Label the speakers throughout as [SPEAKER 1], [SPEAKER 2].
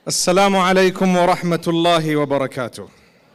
[SPEAKER 1] Assalamu alaikum wa rahmatullahi wa barakatuh.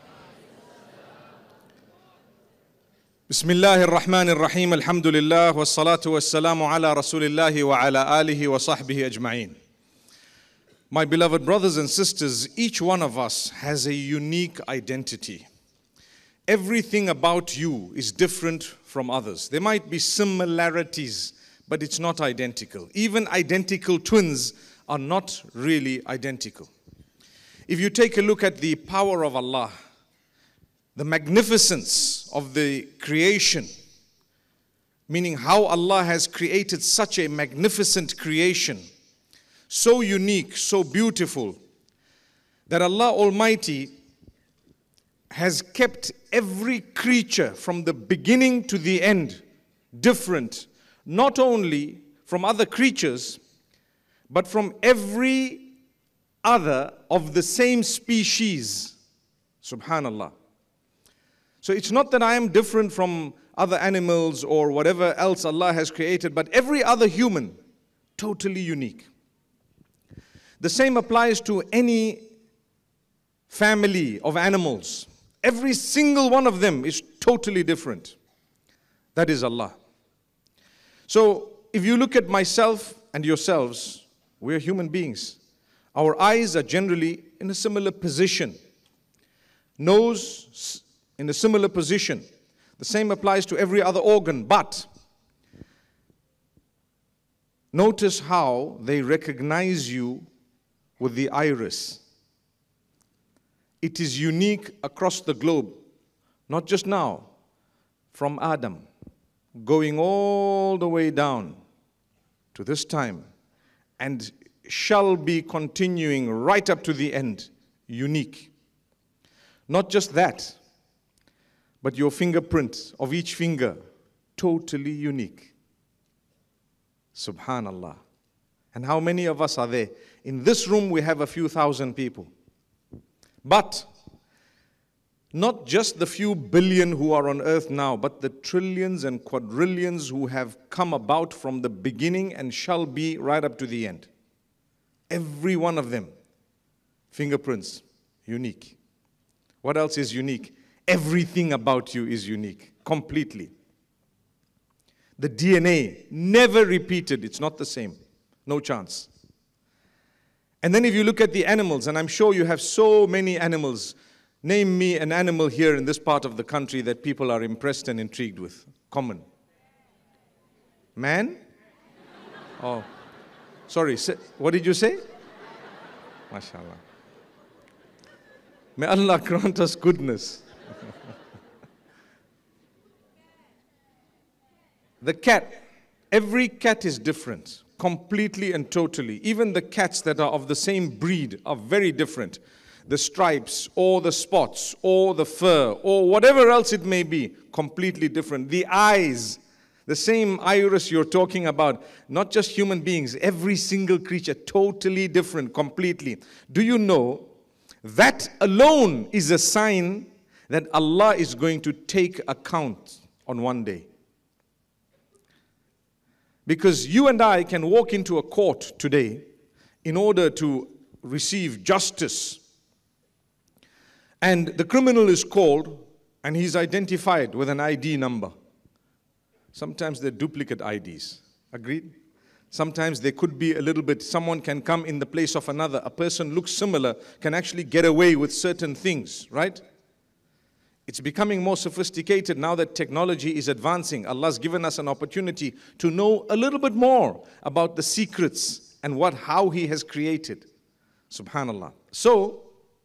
[SPEAKER 1] Bismillahir Rahmanir Rahim. Alhamdulillah wa salatu wa salamu ala Rasulillahi wa ala alihi wa sahbihi ajma'een. My beloved brothers and sisters, each one of us has a unique identity. Everything about you is different from others. There might be similarities, but it's not identical. Even identical twins are not really identical. If you take a look at the power of Allah, the magnificence of the creation, meaning how Allah has created such a magnificent creation, so unique, so beautiful, that Allah Almighty has kept every creature from the beginning to the end different, not only from other creatures, but from every other of the same species. Subhanallah. So it's not that I am different from other animals or whatever else Allah has created, but every other human, totally unique. The same applies to any family of animals. Every single one of them is totally different. That is Allah. So if you look at myself and yourselves, we are human beings. Our eyes are generally in a similar position. Nose in a similar position. The same applies to every other organ, but notice how they recognize you with the iris. It is unique across the globe, not just now, from Adam, going all the way down to this time, and shall be continuing right up to the end, unique. Not just that, but your fingerprint of each finger, totally unique. Subhanallah. And how many of us are there? In this room we have a few thousand people. But not just the few billion who are on earth now, but the trillions and quadrillions who have come about from the beginning and shall be right up to the end. Every one of them, fingerprints, unique. What else is unique? Everything about you is unique, completely. The DNA, never repeated, it's not the same. No chance. And then if you look at the animals, and I'm sure you have so many animals, name me an animal here in this part of the country that people are impressed and intrigued with. Common. Man? Oh. Sorry, what did you say? MashaAllah. May Allah grant us goodness. The cat. Every cat is different. Completely and totally. Even the cats that are of the same breed are very different. The stripes or the spots or the fur or whatever else it may be, completely different. The eyes, the same iris you're talking about, not just human beings, every single creature, totally different, completely. Do you know that alone is a sign that Allah is going to take account on one day? Because you and I can walk into a court today in order to receive justice. And the criminal is called and he's identified with an ID number. Sometimes they're duplicate IDs. Agreed? Sometimes there could be a little bit, someone can come in the place of another. A person looks similar, can actually get away with certain things, right? It's becoming more sophisticated now that technology is advancing. Allah's given us an opportunity to know a little bit more about the secrets and how He has created. Subhanallah. So,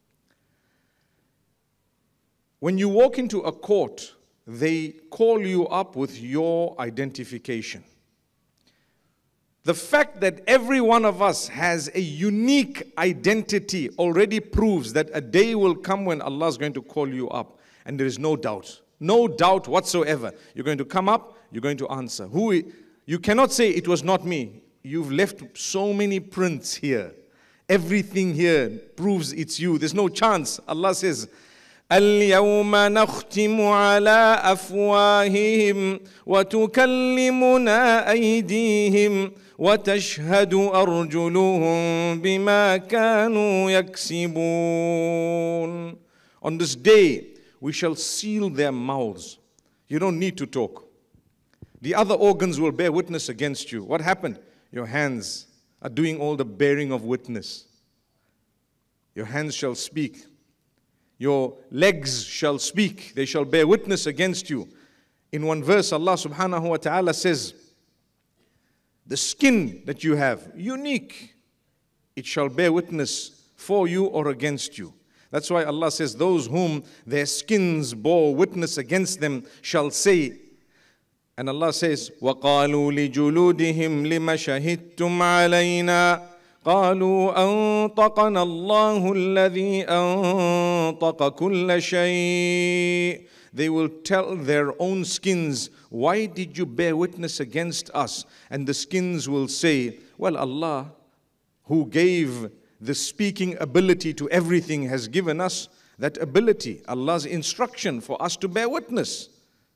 [SPEAKER 1] when you walk into a court, they call you up with your identification. The fact that every one of us has a unique identity already proves that a day will come when Allah is going to call you up. And there is no doubt whatsoever. You're going to come up, you're going to answer. You cannot say it was not me. You've left so many prints here. Everything here proves it's you. There's no chance. Allah says, اليوم نختم على أفواههم وتكلمنا أيديهم وتشهد أرجلهم بما كانوا يكسبون. On this day, we shall seal their mouths. You don't need to talk. The other organs will bear witness against you. What happened? Your hands are doing all the bearing of witness. Your hands shall speak. Your legs shall speak. They shall bear witness against you. In one verse, Allah subhanahu wa ta'ala says, the skin that you have, unique, it shall bear witness for you or against you. That's why Allah says, those whom their skins bore witness against them shall say, and Allah says, وَقَالُوا لِجُلُودِهِمْ لِمَ شَهِدتُّمْ عَلَيْنَا قَالُوا أَنطَقَنَا اللَّهُ الَّذِي أَنطَقَ كُلَّ شَيْءٍ. They will tell their own skins, why did you bear witness against us? And the skins will say, well, Allah, who gave the speaking ability to everything, has given us that ability, Allah's instruction for us to bear witness.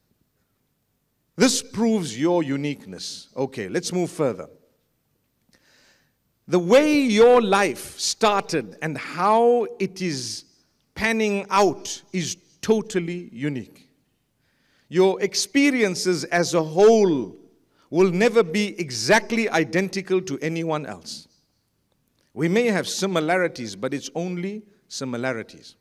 [SPEAKER 1] This proves your uniqueness. Okay, let's move further. The way your life started and how it is panning out is totally unique. Your experiences as a whole will never be exactly identical to anyone else. We may have similarities, but it's only similarities.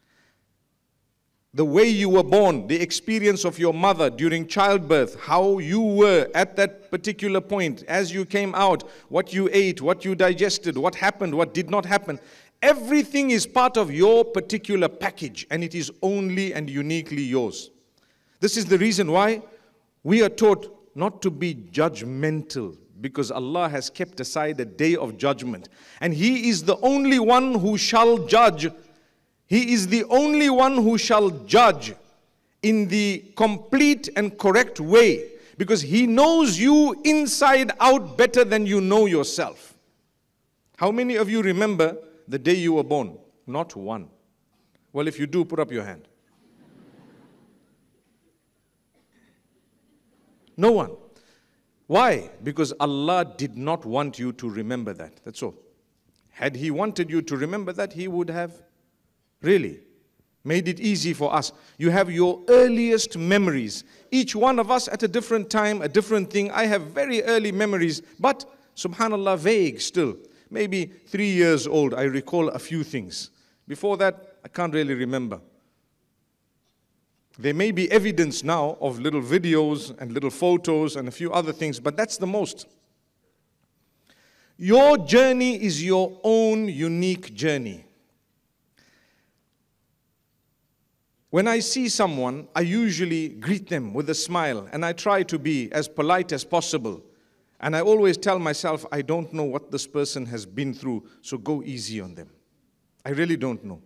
[SPEAKER 1] The way you were born, the experience of your mother during childbirth, how you were at that particular point, as you came out, what you ate, what you digested, what happened, what did not happen. Everything is part of your particular package, and it is only and uniquely yours. This is the reason why we are taught not to be judgmental, because Allah has kept aside a day of judgment. And He is the only one who shall judge. He is the only one who shall judge in the complete and correct way, because He knows you inside out better than you know yourself. How many of you remember the day you were born? Not one. Well, if you do, put up your hand. No one. Why? Because Allah did not want you to remember that. That's all. Had He wanted you to remember that, He would have really made it easy for us. You have your earliest memories. Each one of us at a different time, a different thing. I have very early memories, but subhanallah, vague still. Maybe 3 years old, I recall a few things. Before that, I can't really remember. There may be evidence now of little videos and little photos and a few other things, but that's the most. Your journey is your own unique journey. When I see someone, I usually greet them with a smile, and I try to be as polite as possible. And I always tell myself, I don't know what this person has been through, so go easy on them. I really don't know.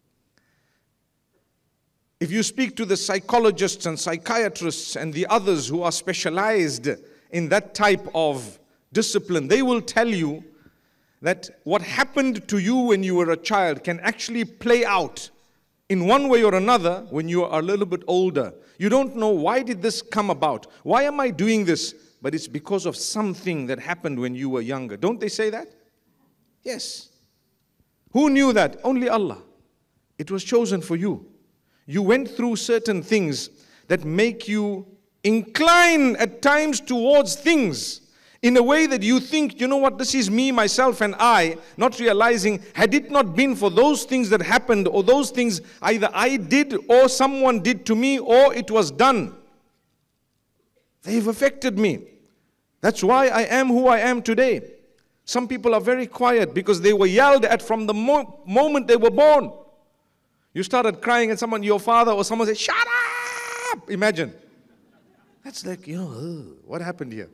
[SPEAKER 1] If you speak to the psychologists and psychiatrists and the others who are specialized in that type of discipline, they will tell you that what happened to you when you were a child can actually play out in one way or another when you are a little bit older. You don't know, why did this come about? Why am I doing this? But it's because of something that happened when you were younger. Don't they say that? Yes. Who knew that? Only Allah. It was chosen for you. You went through certain things that make you incline at times towards things in a way that you think, you know what, this is me, myself, and I, not realizing, had it not been for those things that happened, or those things either I did or someone did to me, or it was done, they've affected me. That's why I am who I am today. Some people are very quiet because they were yelled at from the moment they were born. You started crying and someone, your father or someone said, shut up! Imagine. That's like, what happened here?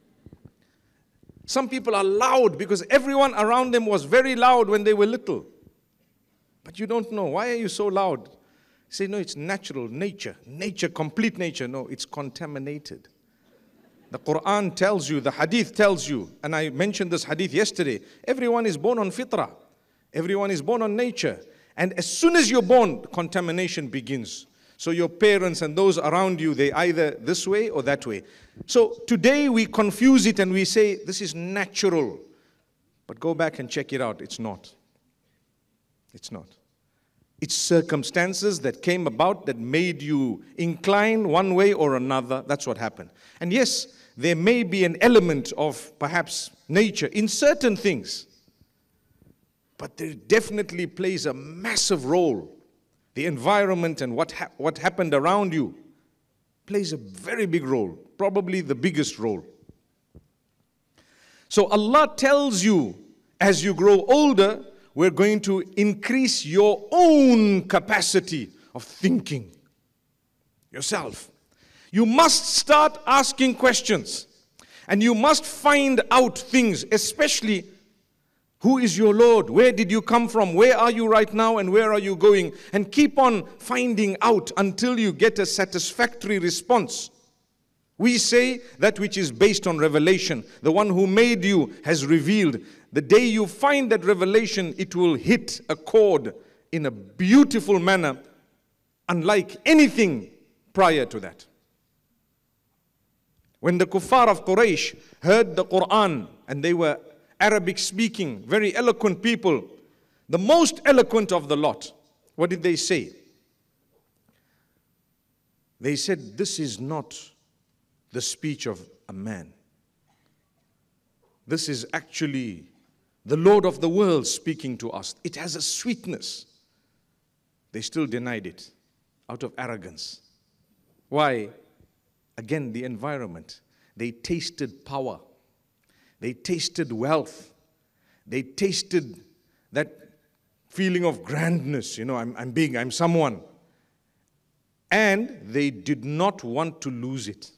[SPEAKER 1] Some people are loud because everyone around them was very loud when they were little. But you don't know. Why are you so loud? You say, no, it's natural, nature. Nature, complete nature. No, it's contaminated. The Quran tells you, the Hadith tells you, and I mentioned this Hadith yesterday, everyone is born on fitrah. Everyone is born on nature. And as soon as you're born, contamination begins. So your parents and those around you, they either this way or that way. So today we confuse it and we say, this is natural. But go back and check it out. It's not. It's not. It's circumstances that came about that made you incline one way or another. That's what happened. And yes, there may be an element of perhaps nature in certain things. But there definitely plays a massive role. The environment and what happened around you plays a very big role. Probably the biggest role. So Allah tells you, as you grow older, we're going to increase your own capacity of thinking yourself. You must start asking questions. And you must find out things, especially who is your Lord? Where did you come from? Where are you right now and where are you going? And keep on finding out until you get a satisfactory response. We say that which is based on revelation. The one who made you has revealed. The day you find that revelation, it will hit a chord in a beautiful manner, unlike anything prior to that. When the kuffar of Quraysh heard the Quran, and they were Arabic speaking, very eloquent people, the most eloquent of the lot, what did they say? They said, this is not the speech of a man. This is actually the Lord of the world speaking to us. It has a sweetness. They still denied it out of arrogance. Why? Again, the environment. They tasted power. They tasted wealth. They tasted that feeling of grandness. You know, I'm big, I'm someone. And they did not want to lose it.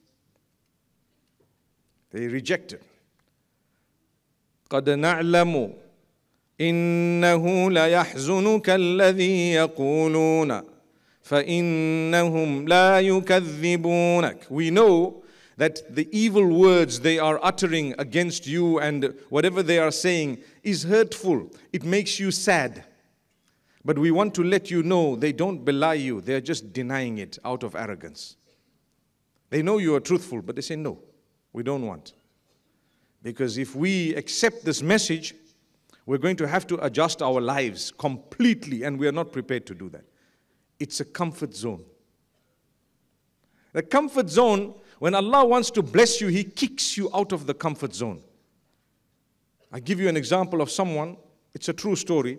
[SPEAKER 1] They rejected. قَدْ نَعْلَمُ إِنَّهُ لَيَحْزُنُكَ الَّذِي يَقُولُونَ فَإِنَّهُمْ لَا يُكَذِّبُونَكَ. We know that the evil words they are uttering against you and whatever they are saying is hurtful. It makes you sad. But we want to let you know they don't belie you. They are just denying it out of arrogance. They know you are truthful, but they say, no, we don't want. Because if we accept this message, we're going to have to adjust our lives completely, and we are not prepared to do that. It's a comfort zone. The comfort zone, when Allah wants to bless you, He kicks you out of the comfort zone. I give you an example of someone. It's a true story.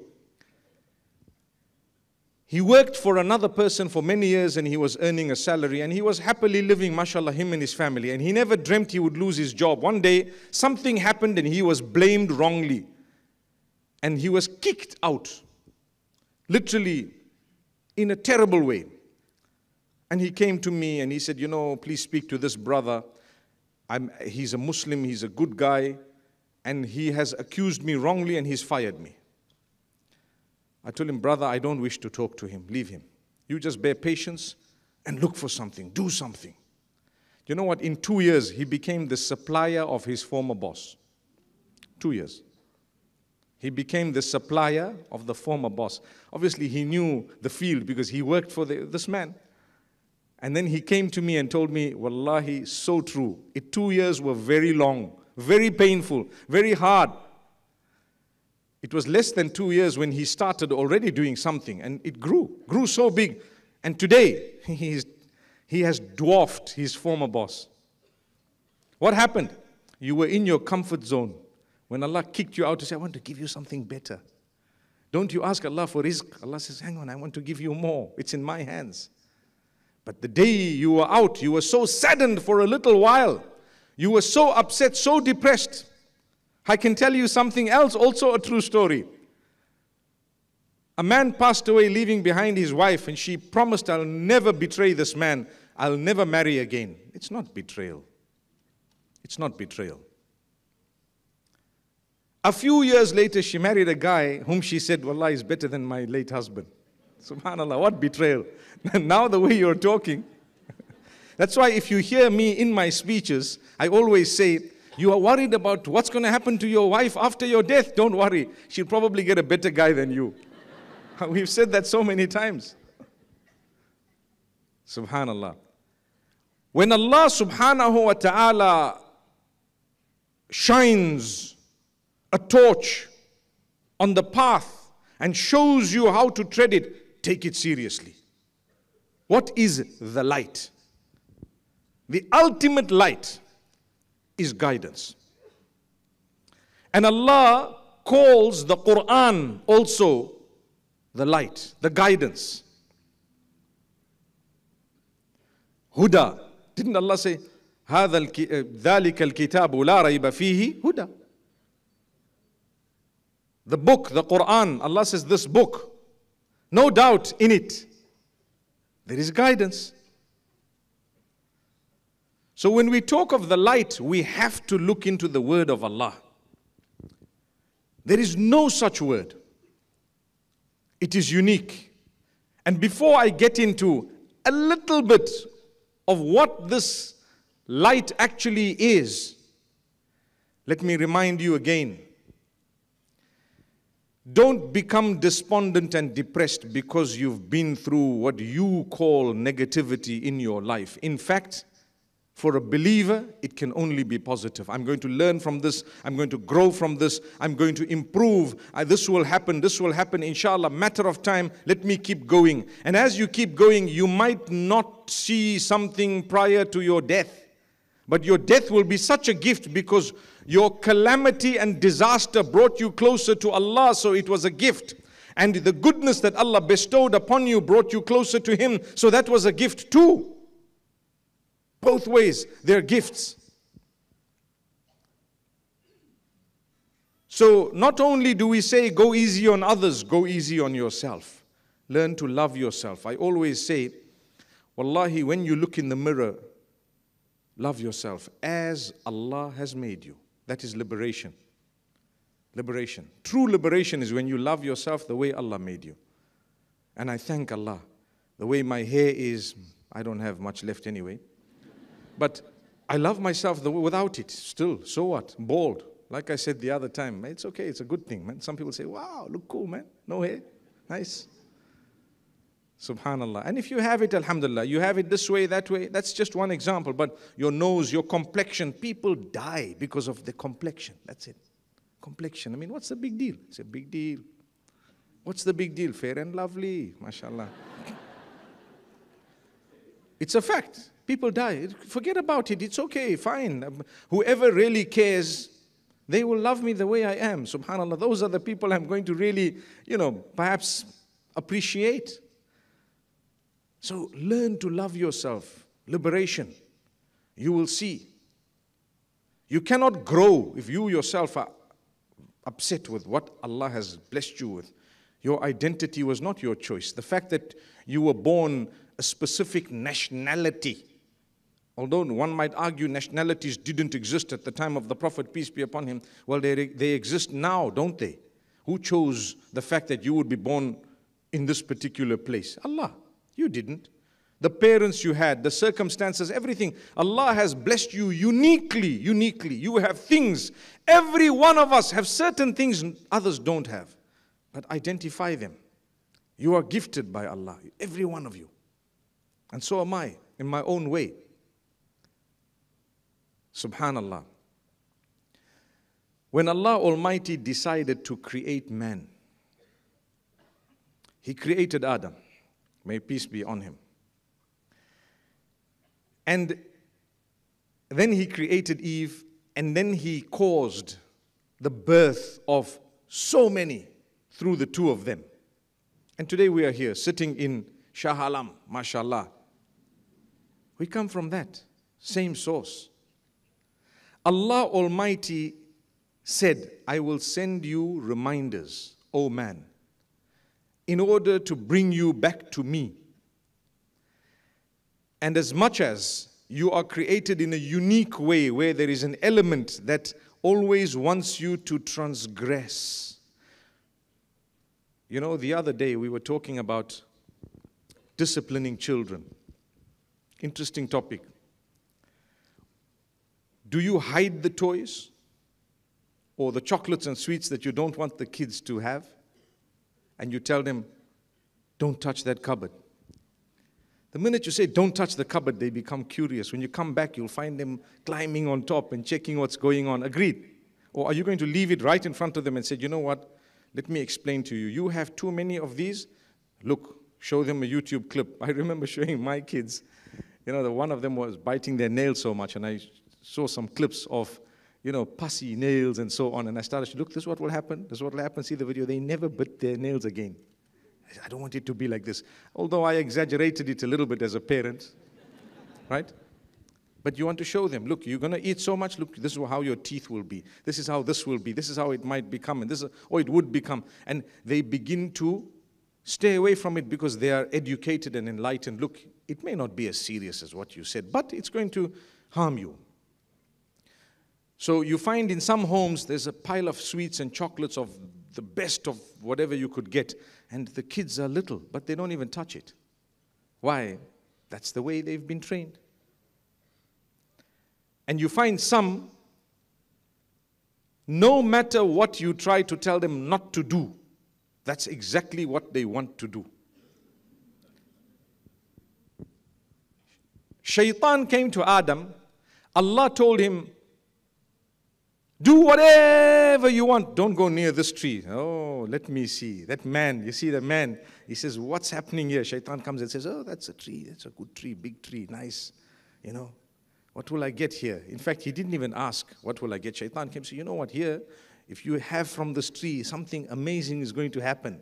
[SPEAKER 1] He worked for another person for many years and he was earning a salary and he was happily living, mashallah, him and his family. And he never dreamt he would lose his job. One day, something happened and he was blamed wrongly. And he was kicked out. Literally, in a terrible way. And he came to me and he said, you know, please speak to this brother. He's a Muslim, he's a good guy. And he has accused me wrongly and he's fired me. I told him, brother, I don't wish to talk to him. Leave him. You just bear patience and look for something. Do something. You know what? In 2 years, he became the supplier of his former boss. 2 years. He became the supplier of the former boss. Obviously, he knew the field because he worked for this man. And then he came to me and told me, wallahi, so true. 2 years were very long, very painful, very hard. It was less than 2 years when he started already doing something, and it grew so big. And today, he has dwarfed his former boss. What happened? You were in your comfort zone. When Allah kicked you out to say, I want to give you something better. Don't you ask Allah for rizq. Allah says, hang on, I want to give you more. It's in my hands. But the day you were out, you were so saddened for a little while. You were so upset, so depressed. I can tell you something else, also a true story. A man passed away leaving behind his wife and she promised, I'll never betray this man. I'll never marry again. It's not betrayal. It's not betrayal. A few years later, she married a guy whom she said, Wallah, is better than my late husband. Subhanallah, what betrayal. Now the way you're talking. That's why if you hear me in my speeches, I always say, you are worried about what's going to happen to your wife after your death. Don't worry. She'll probably get a better guy than you. We've said that so many times. Subhanallah. When Allah subhanahu wa ta'ala shines a torch on the path and shows you how to tread it, take it seriously. What is the light? The ultimate light is guidance. And Allah calls the Quran also the light, the guidance. Huda. Didn't Allah say, ذَلِكَ الْكِتَابُ لَا رَيْبَ فِيهِ هُدَى. The book, the Quran, Allah says this book, no doubt in it, there is guidance. So when we talk of the light, we have to look into the word of Allah. There is no such word. It is unique. And before I get into a little bit of what this light actually is, let me remind you again. Don't become despondent and depressed because you've been through what you call negativity in your life. In fact, for a believer, it can only be positive. I'm going to learn from this. I'm going to grow from this. I'm going to improve. This will happen. This will happen. Inshallah, matter of time. Let me keep going. And as you keep going, you might not see something prior to your death. But your death will be such a gift because your calamity and disaster brought you closer to Allah. So it was a gift. And the goodness that Allah bestowed upon you brought you closer to Him. So that was a gift too. Both ways, they're gifts. So not only do we say go easy on others, go easy on yourself. Learn to love yourself. I always say, wallahi, when you look in the mirror, love yourself as Allah has made you. That is liberation. Liberation. True liberation is when you love yourself the way Allah made you. And I thank Allah. The way my hair is, I don't have much left anyway. But I love myself without it still. So what? Bald. Like I said the other time, it's okay. It's a good thing, man. Some people say, wow, look cool, man. No hair. Nice. Subhanallah. And if you have it, alhamdulillah, you have it this way, that way, that's just one example. But your nose, your complexion, people die because of the complexion. That's it. Complexion. I mean, what's the big deal? It's a big deal. What's the big deal? Fair and lovely. MashaAllah. It's a fact. People die. Forget about it. It's okay. Fine. Whoever really cares, they will love me the way I am. SubhanAllah. Those are the people I'm going to really, perhaps appreciate. So learn to love yourself. Liberation. You will see. You cannot grow if you yourself are upset with what Allah has blessed you with. Your identity was not your choice. The fact that you were born a specific nationality, although one might argue nationalities didn't exist at the time of the Prophet, peace be upon him, well, they exist now, don't they? Who chose the fact that you would be born in this particular place? Allah. You didn't. The parents you had, the circumstances, everything. Allah has blessed you uniquely. You have things. Every one of us have certain things others don't have. But identify them. You are gifted by Allah, every one of you. And so am I, in my own way. Subhanallah. When Allah Almighty decided to create man, He created Adam. May peace be on him. And then He created Eve, and then He caused the birth of so many through the two of them. And today we are here, sitting in Shah Alam, mashallah. We come from that same source. Allah Almighty said, I will send you reminders, O man, in order to bring you back to me. And as much as you are created in a unique way where there is an element that always wants you to transgress. The other day we were talking about disciplining children. Interesting topic. Do you hide the toys or the chocolates and sweets that you don't want the kids to have? And you tell them, don't touch that cupboard. The minute you say, don't touch the cupboard, they become curious. When you come back, you'll find them climbing on top and checking what's going on. Agreed? Or are you going to leave it right in front of them and say, you know what, let me explain to you. You have too many of these. Look, show them a YouTube clip. I remember showing my kids, one of them was biting their nails so much, and I saw some clips of, pussy nails and so on. And I started to look, this is what will happen. This is what will happen. See the video. They never bit their nails again. I don't want it to be like this. Although I exaggerated it a little bit as a parent, right? But you want to show them, look, you're going to eat so much, look, this is how your teeth will be. This is how this will be. This is how it might become, and or it would become. And they begin to stay away from it because they are educated and enlightened. Look, it may not be as serious as what you said, but it's going to harm you. So you find in some homes, there's a pile of sweets and chocolates of the best of whatever you could get. And the kids are little, but they don't even touch it. Why? That's the way they've been trained. And you find some, no matter what you try to tell them not to do, that's exactly what they want to do. Shaitan came to Adam. Allah told him, do whatever you want. Don't go near this tree. Oh, let me see. That man, you see the man. He says, what's happening here? Shaitan comes and says, oh, that's a tree. That's a good tree, big tree, nice. What will I get here? In fact, he didn't even ask, what will I get? Shaitan came and said, you know what, here, if you have from this tree, something amazing is going to happen.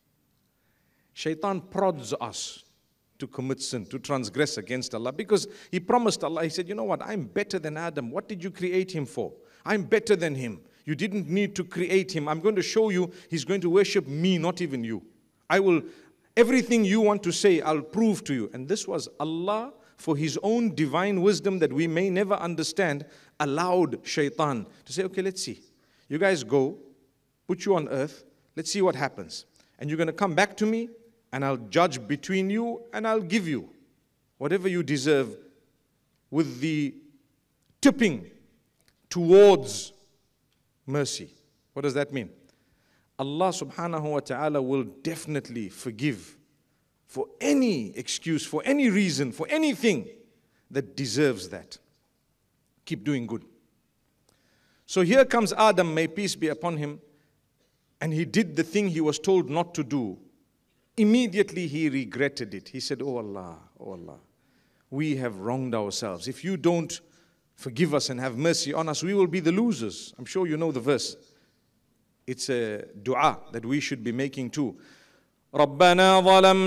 [SPEAKER 1] Shaitan prods us to commit sin, to transgress against Allah, because he promised Allah, he said, you know what, I'm better than Adam. What did you create him for? I'm better than him. You didn't need to create him. I'm going to show you he's going to worship me, not even you. Everything you want to say, I'll prove to you. And this was Allah, for his own divine wisdom that we may never understand, allowed Shaitan to say, okay, let's see. You guys go, put you on earth, let's see what happens. And you're going to come back to me, and I'll judge between you, and I'll give you whatever you deserve with the tipping towards mercy. What does that mean? Allah subhanahu wa ta'ala will definitely forgive for any excuse, for any reason, for anything that deserves that. Keep doing good. So here comes Adam, may peace be upon him, and he did the thing he was told not to do. Immediately he regretted it. He said, oh Allah, we have wronged ourselves. If you don't forgive us and have mercy on us, we will be the losers. I'm sure you know the verse. It's a dua that we should be making too. رَبَّنَا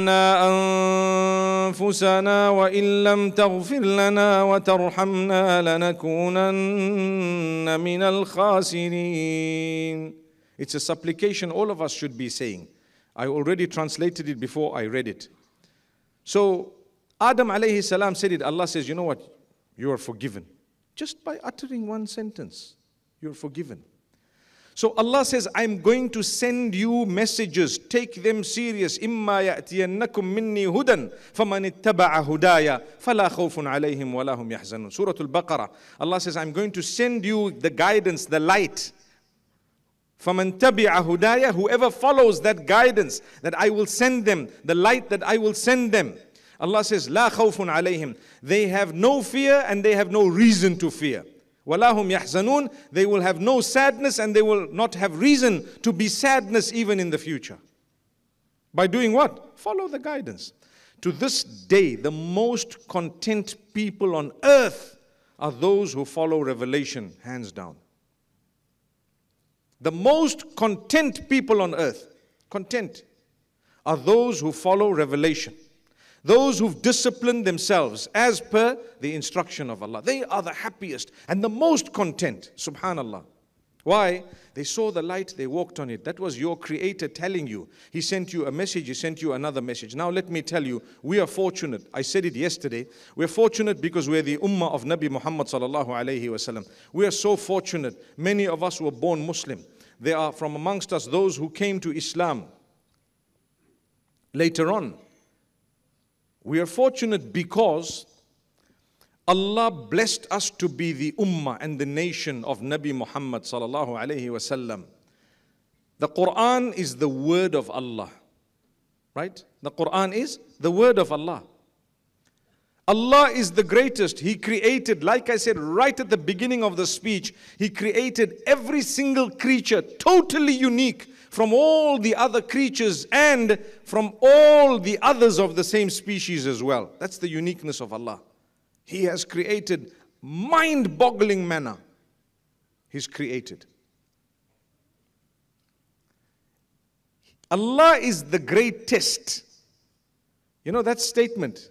[SPEAKER 1] ظَلَمْنَا أَنفُسَنَا وَإِن لَّمْ تَغْفِرْ لَنَا وَتَرْحَمْنَا لَنَكُونَنَّ مِنَ الْخَاسِرِينَ. It's a supplication all of us should be saying. I already translated it before I read it. So Adam alayhi salam said it. Allah says, you know what? You are forgiven. Just by uttering one sentence, you're forgiven. So Allah says, I'm going to send you messages. Take them serious. إِمَّا يَأْتِيَنَّكُم مِّنِّي هُدًى فَمَنِ اتَّبَعَ هُدَايَ فَلَا خَوْفٌ عَلَيْهِمْ وَلَا هُمْ يَحْزَنُونَ. Surah Al-Baqarah. Allah says, I'm going to send you the guidance, the light. فَمَنْ تَبِعَ هُدَايَ. Whoever follows that guidance that I will send them, the light that I will send them. Allah says, لَا خَوْفٌ عَلَيْهِمْ. They have no fear and they have no reason to fear. وَلَا هُمْ يَحْزَنُونَ. They will have no sadness and they will not have reason to be sadness even in the future. By doing what? Follow the guidance. To this day, the most content people on earth are those who follow revelation, hands down. The most content people on earth, content, are those who follow revelation. Those who've disciplined themselves as per the instruction of Allah. They are the happiest and the most content, subhanallah. Why? They saw the light, they walked on it. That was your Creator telling you. He sent you a message, He sent you another message. Now let me tell you, we are fortunate. I said it yesterday. We're fortunate because we're the ummah of Nabi Muhammad sallallahu alayhi wasallam. We are so fortunate. Many of us were born Muslim. There are from amongst us those who came to Islam later on. We are fortunate because Allah blessed us to be the ummah and the nation of Nabi Muhammad sallallahu alayhi wasallam. The Quran is the word of Allah, right? The Quran is the word of Allah. Allah is the greatest. He created, like I said right at the beginning of the speech, He created every single creature totally unique from all the other creatures and from all the others of the same species as well. That's the uniqueness of Allah. He has created mind-boggling manner. He's created. Allah is the greatest. You know that statement?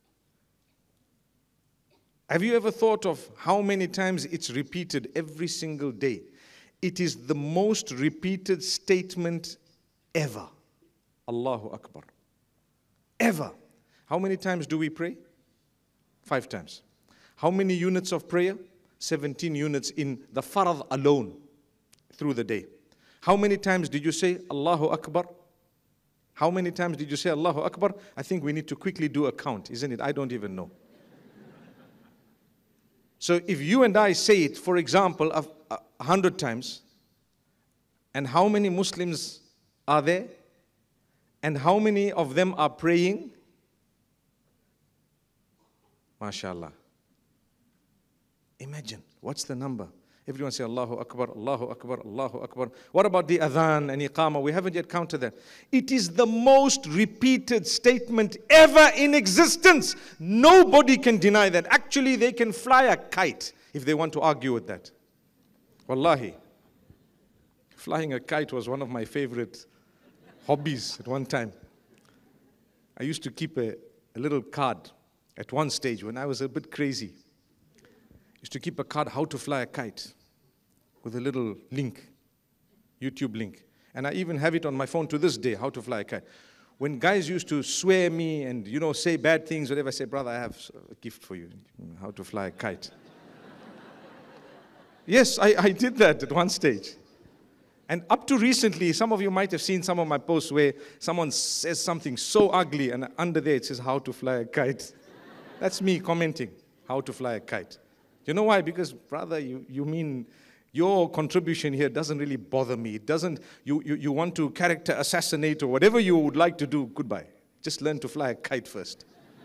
[SPEAKER 1] Have you ever thought of how many times it's repeated every single day? It is the most repeated statement ever. Allahu Akbar. Ever. How many times do we pray? 5 times. How many units of prayer? 17 units in the farad alone through the day. How many times did you say Allahu Akbar? How many times did you say Allahu Akbar? I think we need to quickly do a count, isn't it? I don't even know. So if you and I say it, for example, 100 times, and how many Muslims are there? And how many of them are praying? MashaAllah. Imagine, what's the number? Everyone say Allahu Akbar, Allahu Akbar, Allahu Akbar. What about the adhan and iqamah? We haven't yet counted that. It is the most repeated statement ever in existence. Nobody can deny that. Actually, they can fly a kite if they want to argue with that. Wallahi. Flying a kite was one of my favorite hobbies at one time. I used to keep a little card at one stage when I was a bit crazy. I used to keep a card, how to fly a kite, with a little link, YouTube link. And I even have it on my phone to this day, how to fly a kite. When guys used to swear me and, say bad things, whatever, I say, brother, I have a gift for you, how to fly a kite. Yes, I did that at one stage. And up to recently, some of you might have seen some of my posts where someone says something so ugly and under there it says, how to fly a kite. That's me commenting, how to fly a kite. You know why? Because, brother, you mean your contribution here doesn't really bother me. It doesn't, you want to character assassinate or whatever you would like to do, goodbye. Just learn to fly a kite first.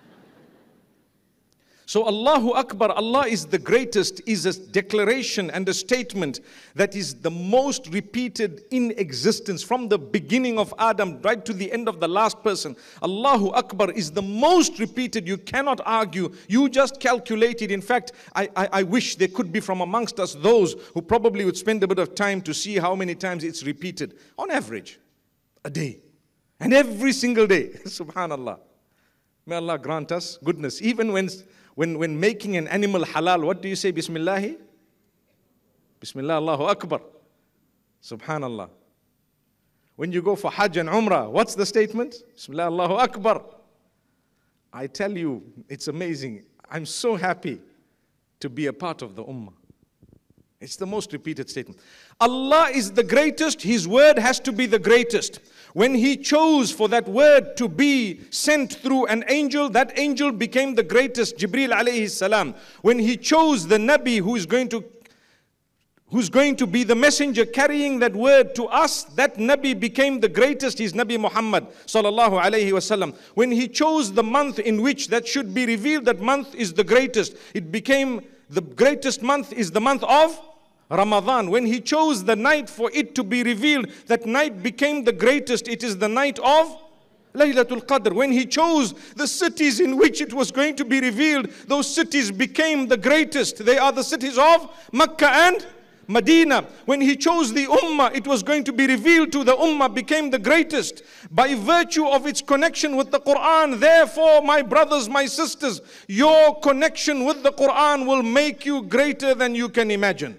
[SPEAKER 1] So Allahu Akbar, Allah is the greatest, is a declaration and a statement that is the most repeated in existence from the beginning of Adam right to the end of the last person. Allahu Akbar is the most repeated. You cannot argue. You just calculate it. In fact, I wish there could be from amongst us those who probably would spend a bit of time to see how many times it's repeated. On average, a day. And every single day. Subhanallah. May Allah grant us goodness. Even when making an animal halal, what do you say? Bismillah? Bismillah, Allahu Akbar. Subhanallah. When you go for Hajj and Umrah, what's the statement? Bismillah, Allahu Akbar. I tell you, it's amazing. I'm so happy to be a part of the Ummah. It's the most repeated statement. Allah is the greatest. His word has to be the greatest. When He chose for that word to be sent through an angel, that angel became the greatest, Jibreel alayhi salam. When He chose the Nabi who's going to be the messenger carrying that word to us, that Nabi became the greatest. He's Nabi Muhammad sallallahu alayhi wasallam. When He chose the month in which that should be revealed, that month is the greatest. It became the greatest month is the month of Ramadan. When He chose the night for it to be revealed, that night became the greatest. It is the night of Laylatul Qadr. When He chose the cities in which it was going to be revealed, those cities became the greatest. They are the cities of Mecca and Medina. When He chose the Ummah, it was going to be revealed to the Ummah, became the greatest by virtue of its connection with the Quran. Therefore, my brothers, my sisters, your connection with the Quran will make you greater than you can imagine.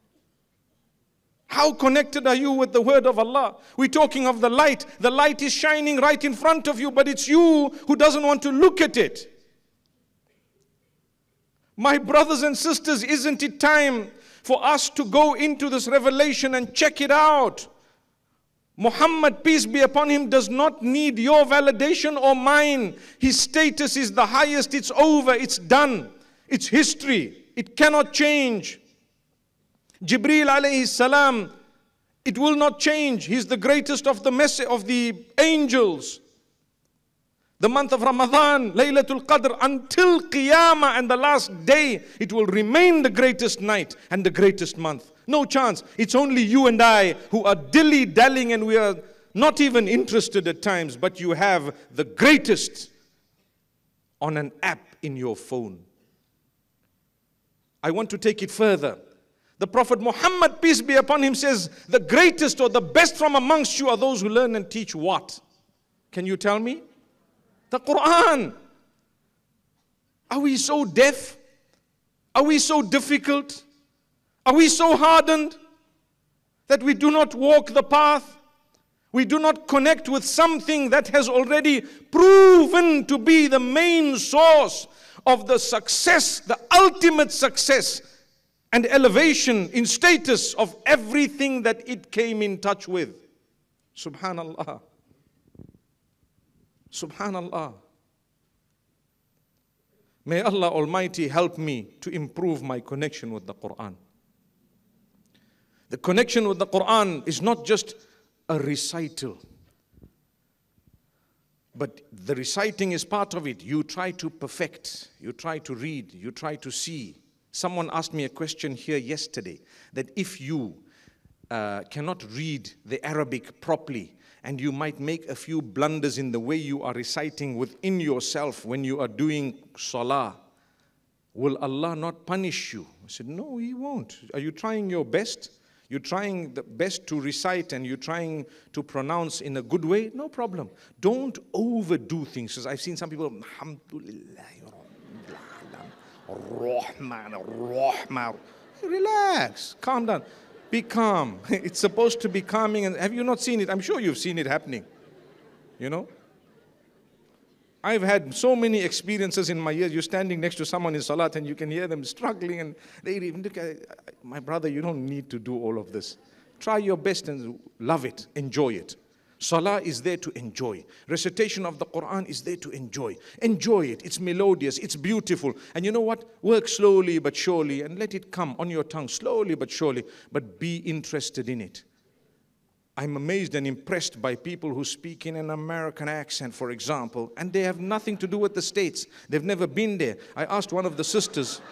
[SPEAKER 1] How connected are you with the word of Allah? We're talking of the light. The light is shining right in front of you, but it's you who doesn't want to look at it. My brothers and sisters, isn't it time for us to go into this revelation and check it out? Muhammad, peace be upon him, does not need your validation or mine. His status is the highest. It's over. It's done. It's history. It cannot change. Jibreel alayhi salam, it will not change. He's the greatest of the angels. The month of Ramadan, Laylatul Qadr, until Qiyamah and the last day, it will remain the greatest night and the greatest month. No chance. It's only you and I who are dilly-dallying, and we are not even interested at times, but you have the greatest on an app in your phone. I want to take it further. The Prophet Muhammad, peace be upon him, says, the greatest or the best from amongst you are those who learn and teach what? Can you tell me? The Quran. Are we so deaf? Are we so difficult? Are we so hardened that we do not walk the path? We do not connect with something that has already proven to be the main source of the success, the ultimate success and elevation in status of everything that it came in touch with. Subhanallah. Subhanallah. May Allah Almighty help me to improve my connection with the Quran. The connection with the Quran is not just a recital, but the reciting is part of it. You try to perfect, you try to read, you try to see. Someone asked me a question here yesterday, that if you cannot read the Arabic properly, and you might make a few blunders in the way you are reciting within yourself when you are doing salah, will Allah not punish you? I said, no, He won't. Are you trying your best? You're trying the best to recite and you're trying to pronounce in a good way? No problem. Don't overdo things. Because I've seen some people, Alhamdulillah, Rahman. Relax, calm down. Be calm. It's supposed to be calming. And have you not seen it? I'm sure you've seen it happening. You know? I've had so many experiences in my years. You're standing next to someone in salat and you can hear them struggling, and they even look at, my brother, you don't need to do all of this. Try your best and love it. Enjoy it. Salah is there to enjoy. Recitation of the Quran is there to enjoy. Enjoy it. It's melodious. It's beautiful. And you know what? Work slowly but surely and let it come on your tongue slowly but surely. But be interested in it. I'm amazed and impressed by people who speak in an American accent, for example, and they have nothing to do with the States. They've never been there. I asked one of the sisters,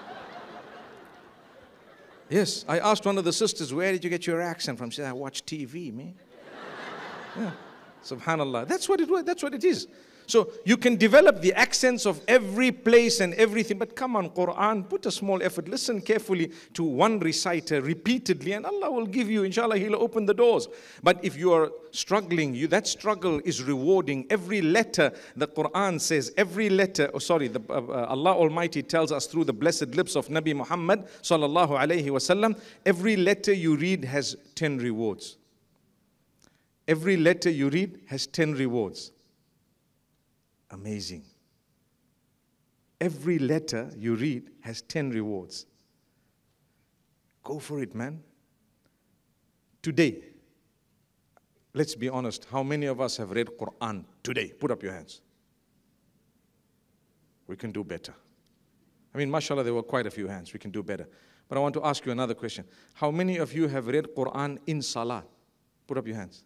[SPEAKER 1] yes, I asked one of the sisters, where did you get your accent from? She said, I watch TV, man. Yeah. Subhanallah. That's what it is. So you can develop the accents of every place and everything, but come on, Quran, put a small effort. Listen carefully to one reciter repeatedly, and Allah will give you, inshallah, He'll open the doors. But if you are struggling, that struggle is rewarding. Every letter, the Quran says, every letter, Allah Almighty tells us through the blessed lips of Nabi Muhammad sallallahu alayhi wasallam, every letter you read has 10 rewards. Every letter you read has 10 rewards. Amazing. Every letter you read has 10 rewards. Go for it, man. Today, let's be honest, how many of us have read Quran today? Put up your hands. We can do better. I mean, mashallah, there were quite a few hands. We can do better. But I want to ask you another question. How many of you have read Quran in salah? Put up your hands.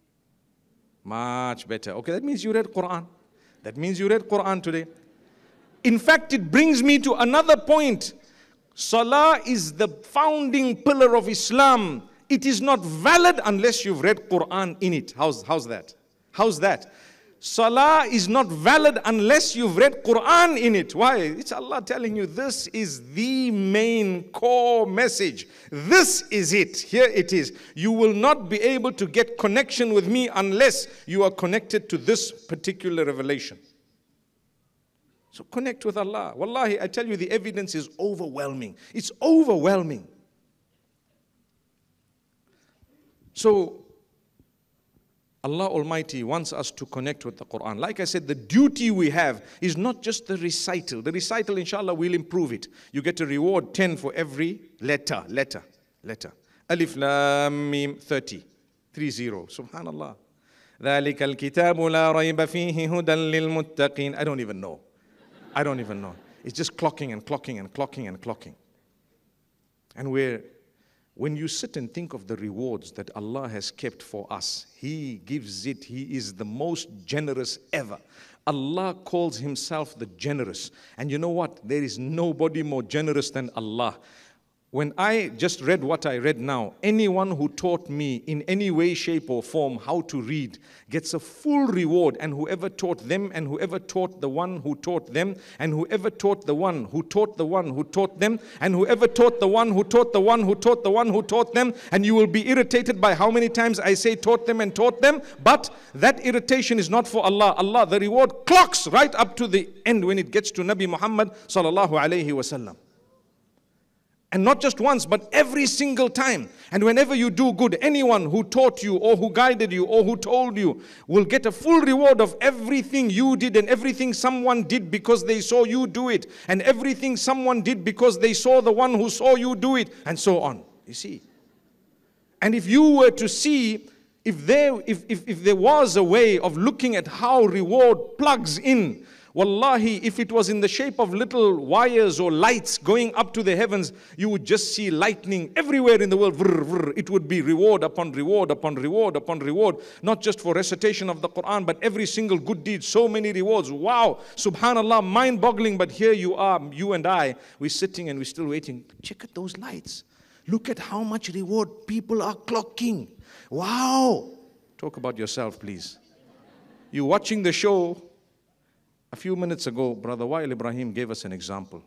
[SPEAKER 1] Much better. Okay, that means you read Quran. That means you read Quran today. In fact, it brings me to another point. Salah is the founding pillar of Islam. It is not valid unless you've read Quran in it. How's that? How's that? Salah is not valid unless you've read Quran in it. Why? It's Allah telling you this is the main core message. This is it. Here it is. You will not be able to get connection with me unless you are connected to this particular revelation. So connect with Allah. Wallahi, I tell you, the evidence is overwhelming. It's overwhelming. So Allah Almighty wants us to connect with the Quran. Like I said, the duty we have is not just the recital. The recital, inshallah, will improve it. You get a reward 10 for every letter. Alif, Lam, Mim, 30. 30. Subhanallah. ذَلِكَ الْكِتَابُ لَا رَيْبَ فِيهِ هُدًى لِلْمُتَّقِينَ. I don't even know. It's just clocking and clocking and clocking and clocking. And When you sit and think of the rewards that Allah has kept for us, He gives it. He is the most generous ever. Allah calls Himself the generous. And you know what? There is nobody more generous than Allah. When I just read what I read now, anyone who taught me in any way, shape or form how to read gets a full reward. And whoever taught them, and whoever taught the one who taught them, and whoever taught the one who taught the one who taught them, and whoever taught the one who taught the one who taught the one who taught them. And you will be irritated by how many times I say taught them and taught them. But that irritation is not for Allah. Allah, the reward clocks right up to the end when it gets to Nabi Muhammad sallallahu alayhi wasallam. And not just once, but every single time. And whenever you do good, anyone who taught you or who guided you or who told you will get a full reward of everything you did and everything someone did because they saw you do it. And everything someone did because they saw the one who saw you do it. And so on. You see. And if you were to see, if there was a way of looking at how reward plugs in, wallahi, if it was in the shape of little wires or lights going up to the heavens, you would just see lightning everywhere in the world. Vrr, vrr. It would be reward upon reward upon reward upon reward, not just for recitation of the Quran, but every single good deed, so many rewards. Wow, subhanallah, mind-boggling. But here you are, you and I, we're sitting and we're still waiting. Check out those lights. Look at how much reward people are clocking. Wow. Talk about yourself, please. You're watching the show. A few minutes ago, Brother Wael Ibrahim gave us an example.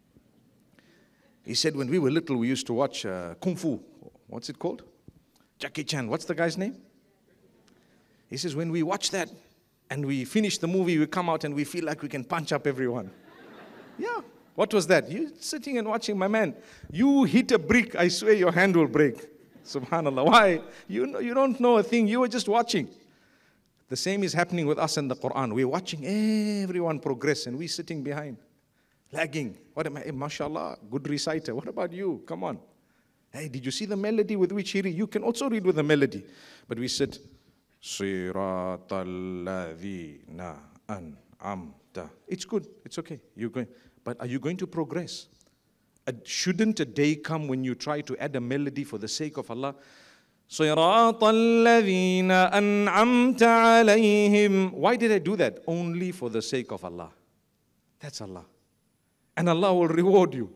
[SPEAKER 1] He said when we were little, we used to watch Kung Fu. What's it called? Jackie Chan. What's the guy's name? He says when we watch that and we finish the movie, we come out and we feel like we can punch up everyone. Yeah. What was that? You sitting and watching, my man. You hit a brick, I swear your hand will break. Subhanallah. Why? You don't know a thing. You were just watching. The same is happening with us in the Quran. We're watching everyone progress and we're sitting behind, lagging. What am I? Mashallah, good reciter. What about you? Come on. Hey, did you see the melody with which he read? You can also read with the melody. But we sit, Siratal ladhina an'amta. It's good. It's okay. You're going. But are you going to progress? Shouldn't a day come when you try to add a melody for the sake of Allah? صراط الذين أنعمت عليهم. Why did I do that? Only for the sake of Allah. That's Allah. And Allah will reward you.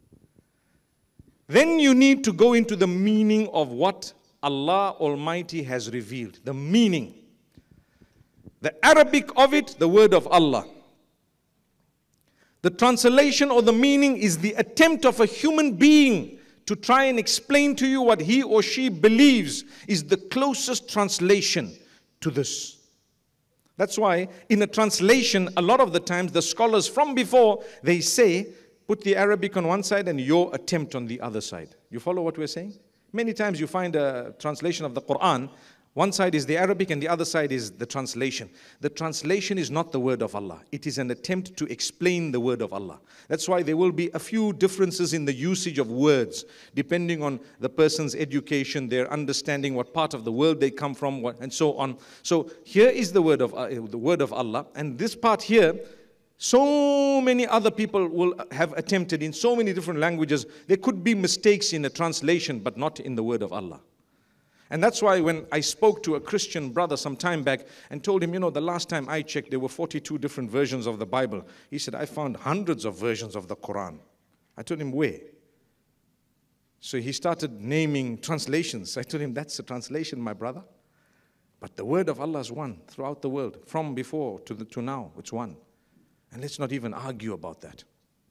[SPEAKER 1] Then you need to go into the meaning of what Allah Almighty has revealed. The meaning. The Arabic of it, the word of Allah. The translation or the meaning is the attempt of a human being to try and explain to you what he or she believes is the closest translation to this. That's why in a translation, a lot of the times the scholars from before, they say, put the Arabic on one side and your attempt on the other side. You follow what we're saying? Many times you find a translation of the Quran, one side is the Arabic and the other side is the translation. The translation is not the word of Allah. It is an attempt to explain the word of Allah. That's why there will be a few differences in the usage of words, depending on the person's education, their understanding, what part of the world they come from, and so on. So here is the word of Allah, and this part here, so many other people will have attempted in so many different languages. There could be mistakes in a translation, but not in the word of Allah. And that's why when I spoke to a Christian brother some time back and told him, the last time I checked, there were 42 different versions of the Bible. He said, I found hundreds of versions of the Quran. I told him, where? So he started naming translations. I told him, that's a translation, my brother. But the word of Allah is one throughout the world. From before to now, it's one. And let's not even argue about that.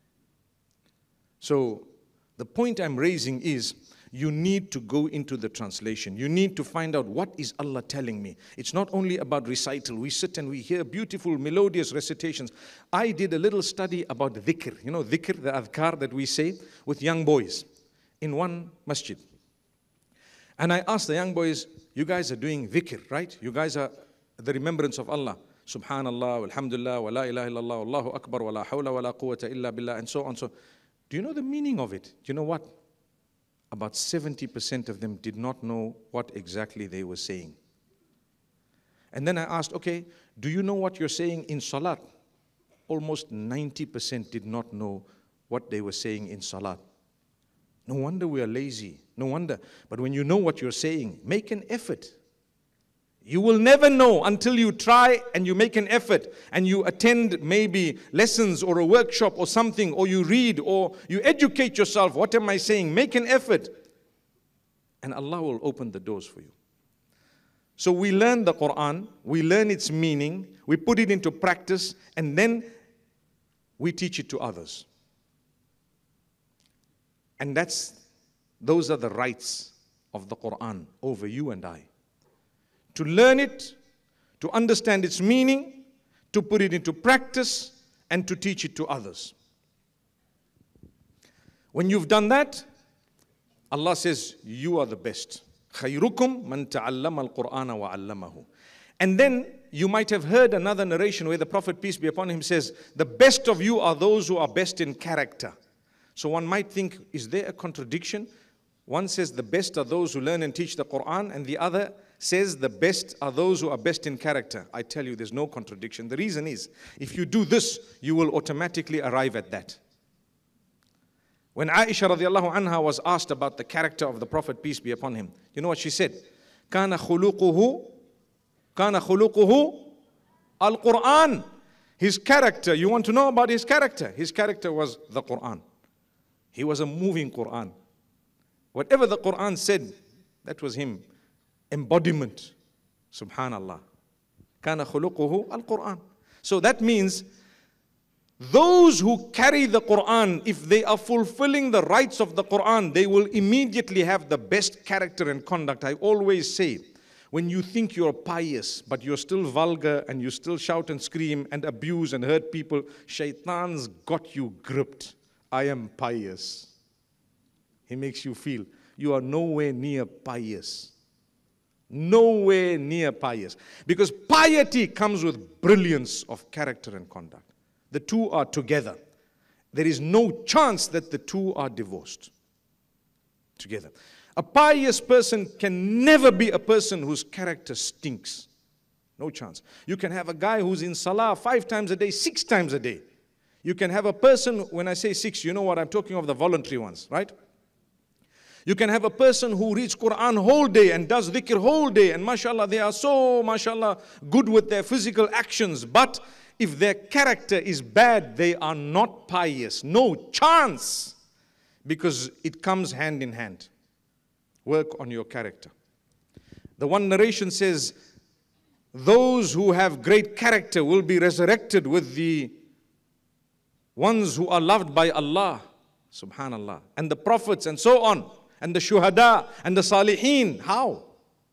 [SPEAKER 1] So the point I'm raising is, you need to go into the translation. You need to find out what is Allah telling me. It's not only about recital. We sit and we hear beautiful, melodious recitations. I did a little study about dhikr. Dhikr, the adhkar that we say with young boys in one masjid. And I asked the young boys, you guys are doing dhikr, right? You guys are the remembrance of Allah. Subhanallah, alhamdulillah, wa la ilaha illallah, Allahu akbar, wa la hawla wa la quwwata illa billah, and so on. So, do you know the meaning of it? Do you know what? About 70% of them did not know what exactly they were saying. And then I asked, okay, do you know what you're saying in salat? Almost 90% did not know what they were saying in salat. No wonder we are lazy. No wonder. But when you know what you're saying, make an effort. You will never know until you try and you make an effort and you attend maybe lessons or a workshop or something, or you read or you educate yourself. What am I saying? Make an effort. And Allah will open the doors for you. So we learn the Quran, we learn its meaning, we put it into practice, and then we teach it to others. And those are the rights of the Quran over you and I. To learn it, to understand its meaning, to put it into practice, and to teach it to others. When you've done that, Allah says, you are the best. خَيْرُكُمْ مَنْ تَعَلَّمَ الْقُرْآنَ وَعَلَّمَهُ. And then you might have heard another narration where the Prophet, peace be upon him, says, the best of you are those who are best in character. So one might think, is there a contradiction? One says the best are those who learn and teach the Quran, and the other says the best are those who are best in character. I tell you, there's no contradiction. The reason is, if you do this, you will automatically arrive at that. When Aisha radiallahu anha was asked about the character of the Prophet, peace be upon him, you know what she said? كَانَ خُلُقُهُ al-Quran. His character, you want to know about his character? His character was the Quran. He was a moving Quran. Whatever the Quran said, that was him. Embodiment. Subhanallah. كَانَ خُلُقُهُ al-Quran. So that means those who carry the Quran, if they are fulfilling the rights of the Quran, they will immediately have the best character and conduct. I always say, when you think you're pious, but you're still vulgar and you still shout and scream and abuse and hurt people, shaitan's got you gripped. I am pious. He makes you feel you are nowhere near pious. Nowhere near pious. Because piety comes with brilliance of character and conduct. The two are together. There is no chance that the two are divorced. Together. A pious person can never be a person whose character stinks. No chance. You can have a guy who's in salah 5 times a day, 6 times a day. You can have a person, when I say 6, you know what I'm talking of, the voluntary ones, right? You can have a person who reads Quran whole day and does dhikr whole day, and mashallah, they are so, mashallah, good with their physical actions, but if their character is bad, they are not pious. No chance. Because it comes hand in hand. Work on your character. The one narration says, those who have great character will be resurrected with the ones who are loved by Allah. Subhanallah. And the prophets and so on. And the shuhada and the salihin. How?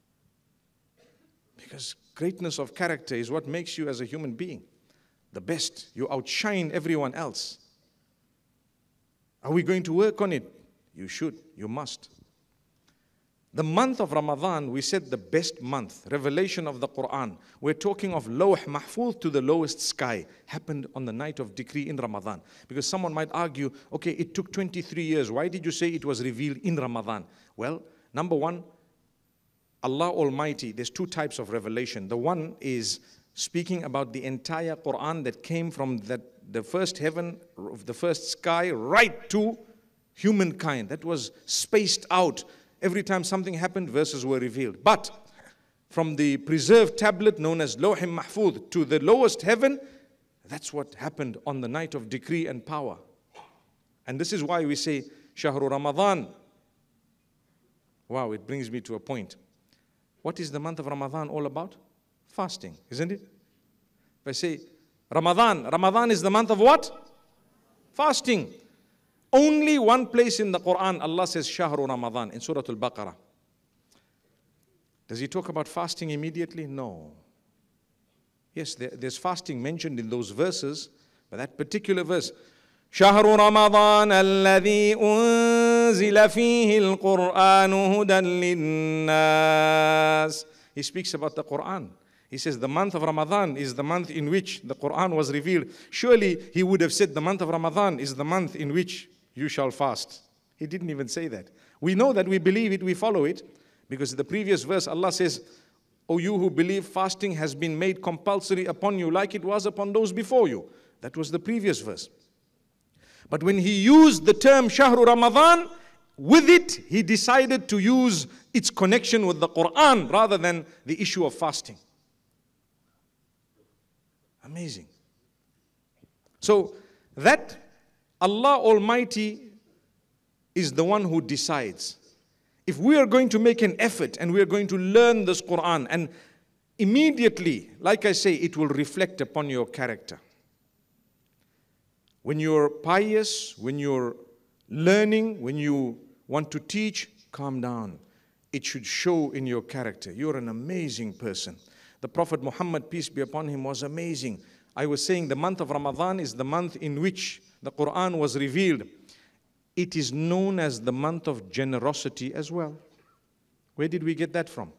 [SPEAKER 1] Because greatness of character is what makes you as a human being the best. You outshine everyone else. Are we going to work on it? You should. You must. The month of Ramadan, we said the best month, revelation of the Quran. We're talking of Lawh Mahfuz to the lowest sky. Happened on the night of decree in Ramadan. Because someone might argue, okay, it took 23 years. Why did you say it was revealed in Ramadan? Well, number one, Allah Almighty, there's 2 types of revelation. The one is speaking about the entire Quran that came from the first heaven, the first sky, right to humankind. That was spaced out. Every time something happened, verses were revealed. But from the preserved tablet known as Lawh Mahfuz to the lowest heaven, that's what happened on the night of decree and power. And this is why we say, Shahru Ramadan. Wow, it brings me to a point. What is the month of Ramadan all about? Fasting, isn't it? If I say Ramadan is the month of what? Fasting. Only one place in the Quran Allah says Shahru Ramadan in Surah Al-Baqarah. Does he talk about fasting immediately? No. Yes, there's fasting mentioned in those verses, but that particular verse, Shahru Ramadan alladhi unzila fihi al-Qur'anu hudan lin-nas. He speaks about the Quran. He says the month of Ramadan is the month in which the Quran was revealed. Surely he would have said the month of Ramadan is the month in which you shall fast. He didn't even say that. We know that, we believe it, we follow it, because the previous verse Allah says, O you who believe, fasting has been made compulsory upon you like it was upon those before you. That was the previous verse. But when he used the term Shahru Ramadan, with it, he decided to use its connection with the Quran rather than the issue of fasting. Amazing. So that Allah Almighty is the one who decides. If we are going to make an effort and we are going to learn this Quran, and immediately, like I say, it will reflect upon your character. When you're pious, when you're learning, when you want to teach, calm down. It should show in your character. You're an amazing person. The Prophet Muhammad, peace be upon him, was amazing. I was saying the month of Ramadan is the month in which the Quran was revealed. It is known as the month of generosity as well. Where did we get that from?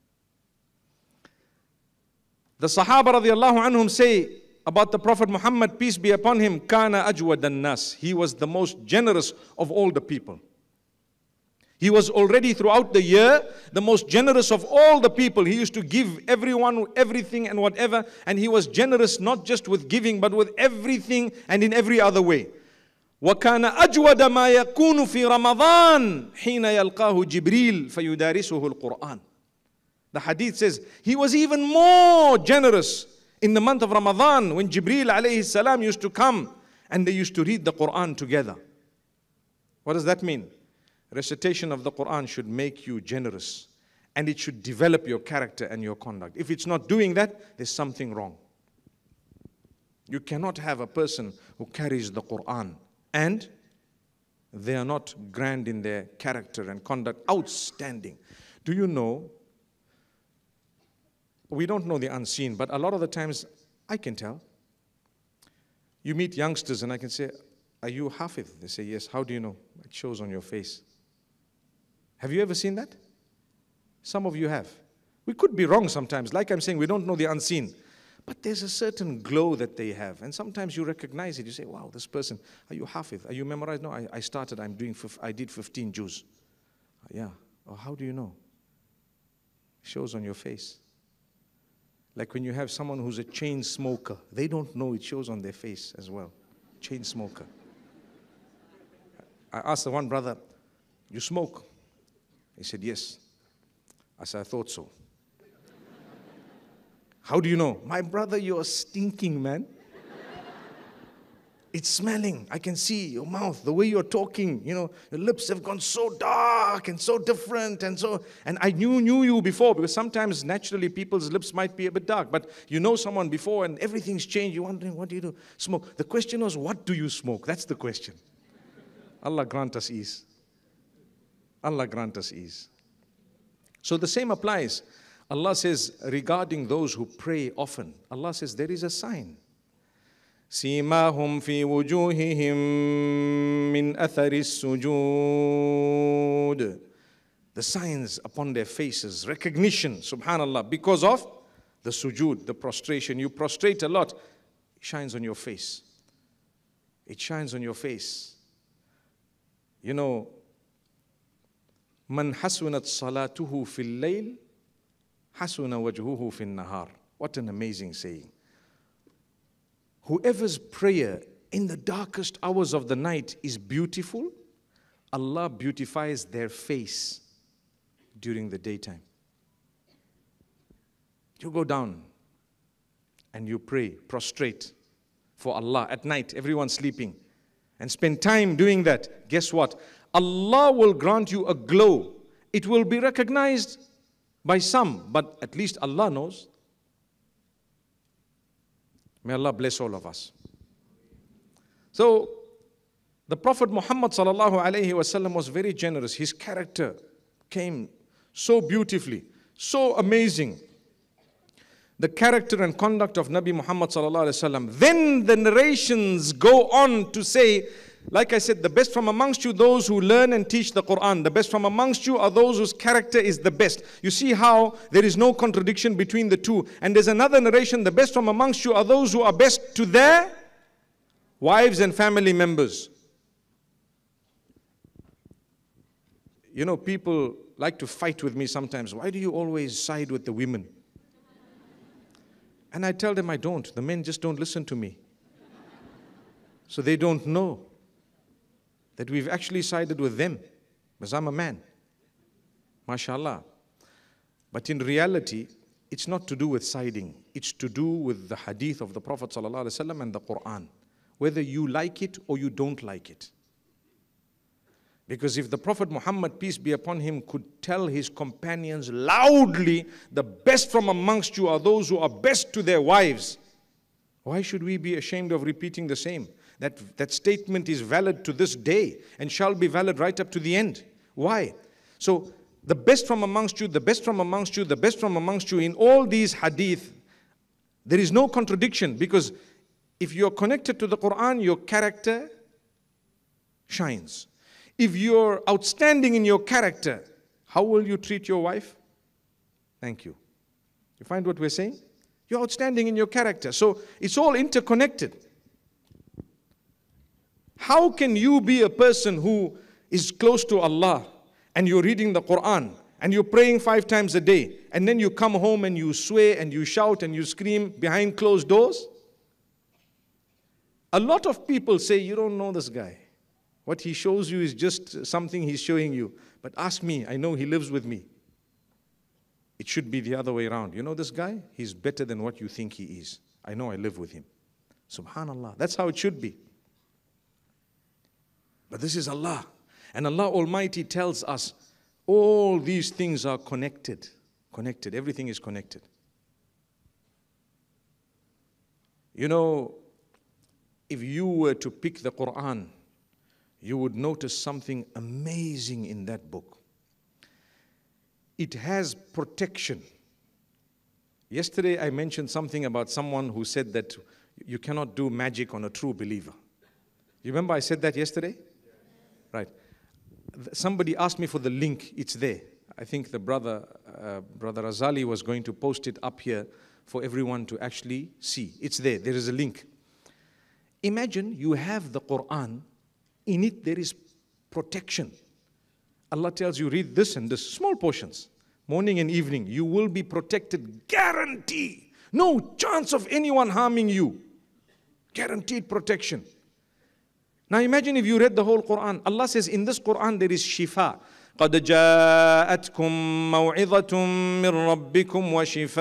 [SPEAKER 1] The Sahaba radiallahu anhum say about the Prophet Muhammad, peace be upon him, Kana ajwad an-nas. He was the most generous of all the people. He was already throughout the year the most generous of all the people. He used to give everyone everything and whatever, and he was generous not just with giving but with everything and in every other way. وَكَانَ أَجْوَدَ مَا يَكُونُ فِي رَمَضَانِ حِينَ يَلْقَاهُ جِبْرِيلٌ فَيُدَارِسُهُ الْقُرْآنِ. The hadith says he was even more generous in the month of Ramadan when Jibreel alayhi salam used to come and they used to read the Quran together. What does that mean? Recitation of the Quran should make you generous and it should develop your character and your conduct. If it's not doing that, there's something wrong. You cannot have a person who carries the Quran and they are not grand in their character and conduct, outstanding. Do you know, we don't know the unseen, but a lot of the times I can tell. You meet youngsters and I can say, are you Hafiz? They say, yes. How do you know? It shows on your face. Have you ever seen that? Some of you have. We could be wrong sometimes. Like I'm saying, we don't know the unseen. But there's a certain glow that they have. And sometimes you recognize it. You say, wow, this person, are you Hafiz? Are you memorized? No, I did 15 Juz. Yeah. Oh, how do you know? It shows on your face. Like when you have someone who's a chain smoker, they don't know, it shows on their face as well. Chain smoker. I asked the one brother, you smoke? He said, yes. I said, I thought so. How do you know? My brother, you're stinking, man. It's smelling. I can see your mouth, the way you're talking. You know, your lips have gone so dark and so different and I knew you before, because sometimes naturally people's lips might be a bit dark, but you know someone before and everything's changed. You're wondering, what do you do? Smoke. The question was, what do you smoke? That's the question. Allah grant us ease. Allah grant us ease. So the same applies. Allah says regarding those who pray often, Allah says there is a sign. سِيمَاهُمْ فِي وُجُوهِهِمْ مِنْ أَثَرِ السُّجُودِ. The signs upon their faces, recognition, subhanallah, because of the sujood, the prostration. You prostrate a lot, it shines on your face. It shines on your face. You know, مَنْ حَسُنَتْ صَلَاتُهُ فِي اللَّيْلِ حَسُنَ وَجْهُهُ فِي النَّهَارِ. What an amazing saying. Whoever's prayer in the darkest hours of the night is beautiful, Allah beautifies their face during the daytime. You go down and you pray, prostrate for Allah at night, everyone's sleeping, and spend time doing that. Guess what? Allah will grant you a glow. It will be recognized by some, but at least Allah knows. May Allah bless all of us. So, the Prophet Muhammad sallallahu alaihi wasallam was very generous. His character came so beautifully, so amazing. The character and conduct of Nabi Muhammad sallallahu alaihi wasallam. Then the narrations go on to say, like I said, the best from amongst you, those who learn and teach the Quran. The best from amongst you are those whose character is the best. You see how there is no contradiction between the two. And there's another narration, the best from amongst you are those who are best to their wives and family members. You know, people like to fight with me sometimes. Why do you always side with the women? And I tell them I don't. The men just don't listen to me. So they don't know that we've actually sided with them because I'm a man. MashaAllah. But in reality, it's not to do with siding. It's to do with the hadith of the Prophet ﷺ and the Quran. Whether you like it or you don't like it. Because if the Prophet Muhammad, peace be upon him, could tell his companions loudly, the best from amongst you are those who are best to their wives, why should we be ashamed of repeating the same? That statement is valid to this day and shall be valid right up to the end. Why? So, the best from amongst you, the best from amongst you, the best from amongst you, in all these hadith, there is no contradiction, because if you're connected to the Quran, your character shines. If you're outstanding in your character, how will you treat your wife? Thank you. You find what we're saying? You're outstanding in your character. So it's all interconnected. How can you be a person who is close to Allah and you're reading the Quran and you're praying 5 times a day, and then you come home and you swear and you shout and you scream behind closed doors? A lot of people say, you don't know this guy. What he shows you is just something he's showing you. But ask me, I know he lives with me. It should be the other way around. You know this guy? He's better than what you think he is. I know I live with him. Subhanallah. That's how it should be. But this is Allah. And Allah Almighty tells us all these things are connected. Connected. Everything is connected. You know, if you were to pick the Quran, you would notice something amazing in that book. It has protection. Yesterday I mentioned something about someone who said that you cannot do magic on a true believer. You remember I said that yesterday? Right. Somebody asked me for the link. It's there. I think the brother Azali was going to post it up here for everyone to actually see. It's there. There is a link. Imagine you have the Quran. In it there is protection. Allah tells you, read this and this, small portions, morning and evening. You will be protected, guarantee. No chance of anyone harming you. Guaranteed protection. Now imagine if you read the whole Quran. Allah says in this Quran there is shifa. قَدْ جَاءَتْكُمْ مَوْعِظَةٌ مِّن رَبِّكُمْ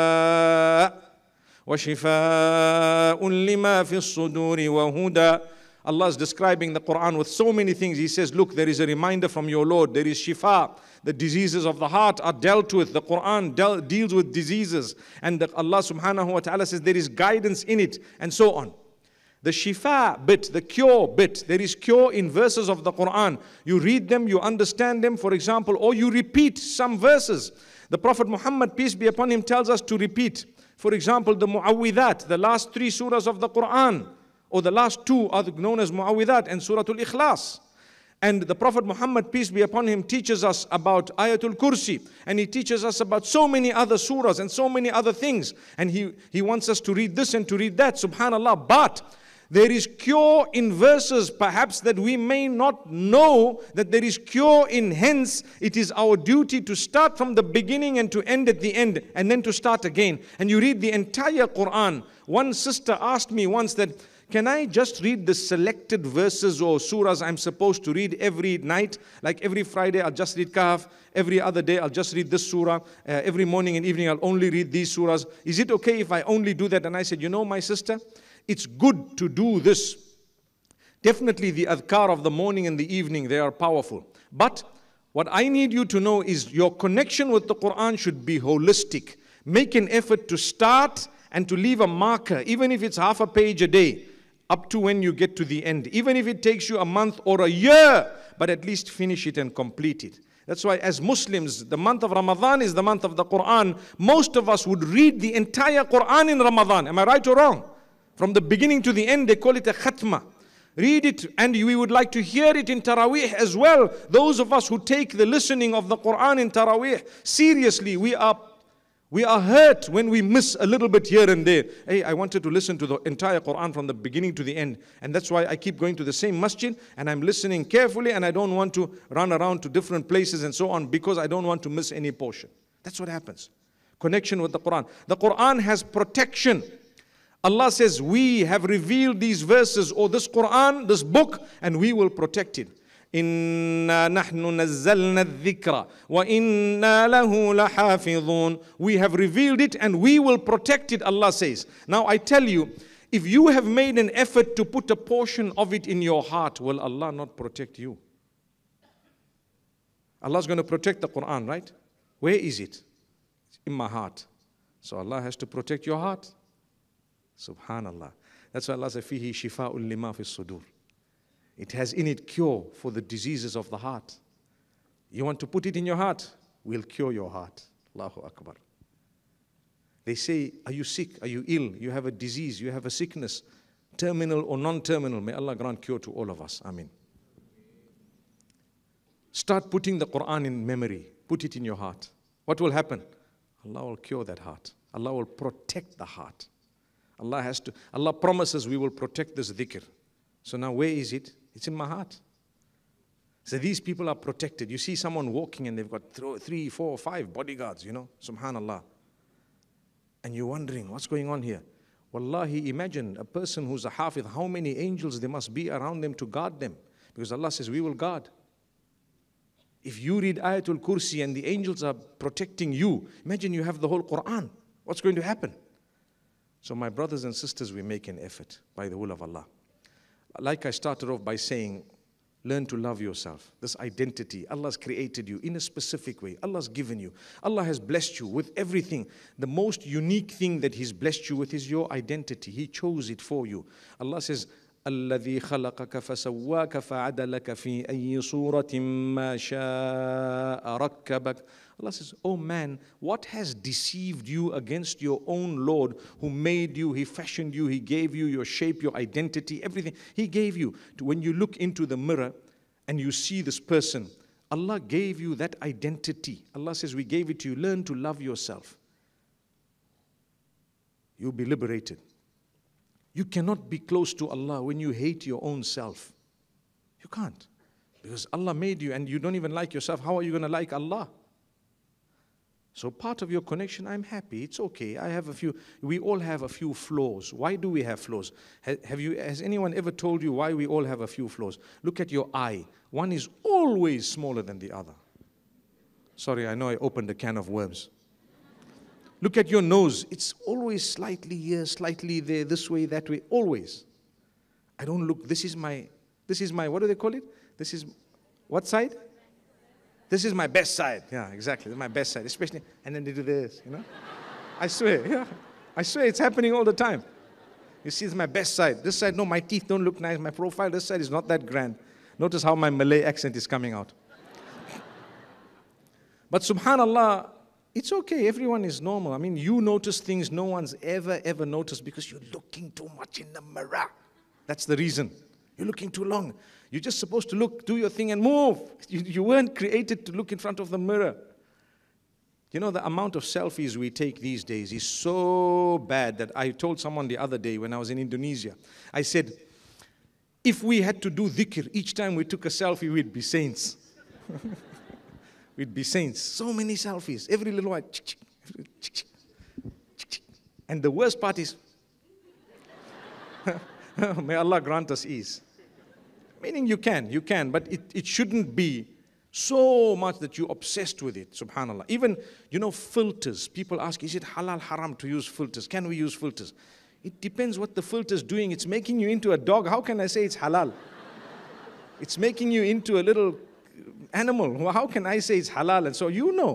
[SPEAKER 1] وَشِفَاءٌ لِمَا فِي الصُّدُورِ وَهُدًى. Allah is describing the Quran with so many things. He says, look, there is a reminder from your Lord. There is shifa. The diseases of the heart are dealt with. The Quran deals with diseases. And Allah subhanahu wa ta'ala says there is guidance in it, and so on. The shifa bit, the cure bit, there is cure in verses of the Quran. You read them, you understand them, for example, or you repeat some verses. The Prophet Muhammad, peace be upon him, tells us to repeat. For example, the Mu'awwidhat, the last 3 surahs of the Quran, or the last 2 are known as Mu'awwidhat and Suratul Ikhlas. And the Prophet Muhammad, peace be upon him, teaches us about Ayatul Kursi. And he teaches us about so many other surahs and so many other things. And he wants us to read this and to read that, subhanallah. But there is cure in verses perhaps that we may not know that there is cure in. Hence, it is our duty to start from the beginning and to end at the end, and then to start again. And you read the entire Quran. One sister asked me once that, can I just read the selected verses or surahs I'm supposed to read every night? Like every Friday I'll just read Kahf, every other day I'll just read this surah, every morning and evening I'll only read these surahs. Is it okay if I only do that? And I said, you know my sister, it's good to do this. Definitely the adhkar of the morning and the evening, they are powerful. But what I need you to know is your connection with the Quran should be holistic. Make an effort to start and to leave a marker, even if it's half a page a day, up to when you get to the end. Even if it takes you a month or a year, but at least finish it and complete it. That's why as Muslims, the month of Ramadan is the month of the Quran. Most of us would read the entire Quran in Ramadan. Am I right or wrong? From the beginning to the end, they call it a khatma. Read it, and we would like to hear it in Taraweeh as well. Those of us who take the listening of the Quran in Taraweeh seriously, we are hurt when we miss a little bit here and there. Hey, I wanted to listen to the entire Quran from the beginning to the end. And that's why I keep going to the same masjid, and I'm listening carefully, and I don't want to run around to different places and so on, because I don't want to miss any portion. That's what happens. Connection with the Quran. The Quran has protection. Allah says, we have revealed these verses or this Quran, this book, and we will protect it. إِنَّا نَحْنُ نَزَّلْنَا الذِّكْرَ وَإِنَّا لَهُ لَحَافِظُونَ. We have revealed it and we will protect it, Allah says. Now I tell you, if you have made an effort to put a portion of it in your heart, will Allah not protect you? Allah's going to protect the Quran, right? Where is it? It's in my heart. So Allah has to protect your heart. Subhanallah. That's why Allah says, فِيهِ شِفَاءٌ لِمَا فِي الصُّدُورِ. It has in it cure for the diseases of the heart. You want to put it in your heart? We'll cure your heart. Allahu Akbar. They say, are you sick? Are you ill? You have a disease, you have a sickness, terminal or non-terminal. May Allah grant cure to all of us. Ameen. Start putting the Quran in memory. Put it in your heart. What will happen? Allah will cure that heart. Allah will protect the heart. Allah promises we will protect this dhikr. So now where is it? It's in my heart. So these people are protected. You see someone walking and they've got 3, 4, 5 bodyguards, subhanallah. And you're wondering, what's going on here? Wallahi, imagine a person who's a hafiz, how many angels there must be around them to guard them. Because Allah says, we will guard. If you read Ayatul Kursi and the angels are protecting you, imagine you have the whole Quran. What's going to happen? So my brothers and sisters, we make an effort by the will of Allah. Like I started off by saying, learn to love yourself. This identity, Allah's created you in a specific way. Allah's given you. Allah has blessed you with everything. The most unique thing that He's blessed you with is your identity. He chose it for you. Allah says, الذي خلقك فسواك فعدلك في أي صورة ما شاء ركبك. Allah says, oh man, what has deceived you against your own Lord who made you, He fashioned you, He gave you your shape, your identity, everything. He gave you. When you look into the mirror and you see this person, Allah gave you that identity. Allah says, we gave it to you. Learn to love yourself. You'll be liberated. You cannot be close to Allah when you hate your own self. You can't. Because Allah made you and you don't even like yourself. How are you going to like Allah? So part of your connection, I'm happy, it's okay. We all have a few flaws. Why do we have flaws? Has anyone ever told you why we all have a few flaws? Look at your eye. One is always smaller than the other. Sorry, I know I opened a can of worms. Look at your nose. It's always slightly here, slightly there, this way, that way, always. I don't look, this is my, what do they call it? This is, what side? This is my best side. Yeah, exactly. This is my best side. Especially, and then they do this, I swear, yeah. I swear it's happening all the time. You see, it's my best side. This side, no, my teeth don't look nice. My profile, this side is not that grand. Notice how my Malay accent is coming out. But subhanallah, it's okay. Everyone is normal. I mean, you notice things no one's ever noticed because you're looking too much in the mirror. That's the reason. You're looking too long. You're just supposed to look, do your thing and move. You weren't created to look in front of the mirror. You know, the amount of selfies we take these days is so bad that I told someone the other day when I was in Indonesia. I said, if we had to do dhikr each time we took a selfie, we'd be saints. We'd be saints. So many selfies. Every little while. And the worst part is, may Allah grant us ease. Meaning you can, but it shouldn't be so much that you're obsessed with it, subhanAllah. Even, filters. People ask, is it halal, haram to use filters? Can we use filters? It depends what the filter's doing. It's making you into a dog. How can I say it's halal? It's making you into a little animal. Well, how can I say it's halal? And so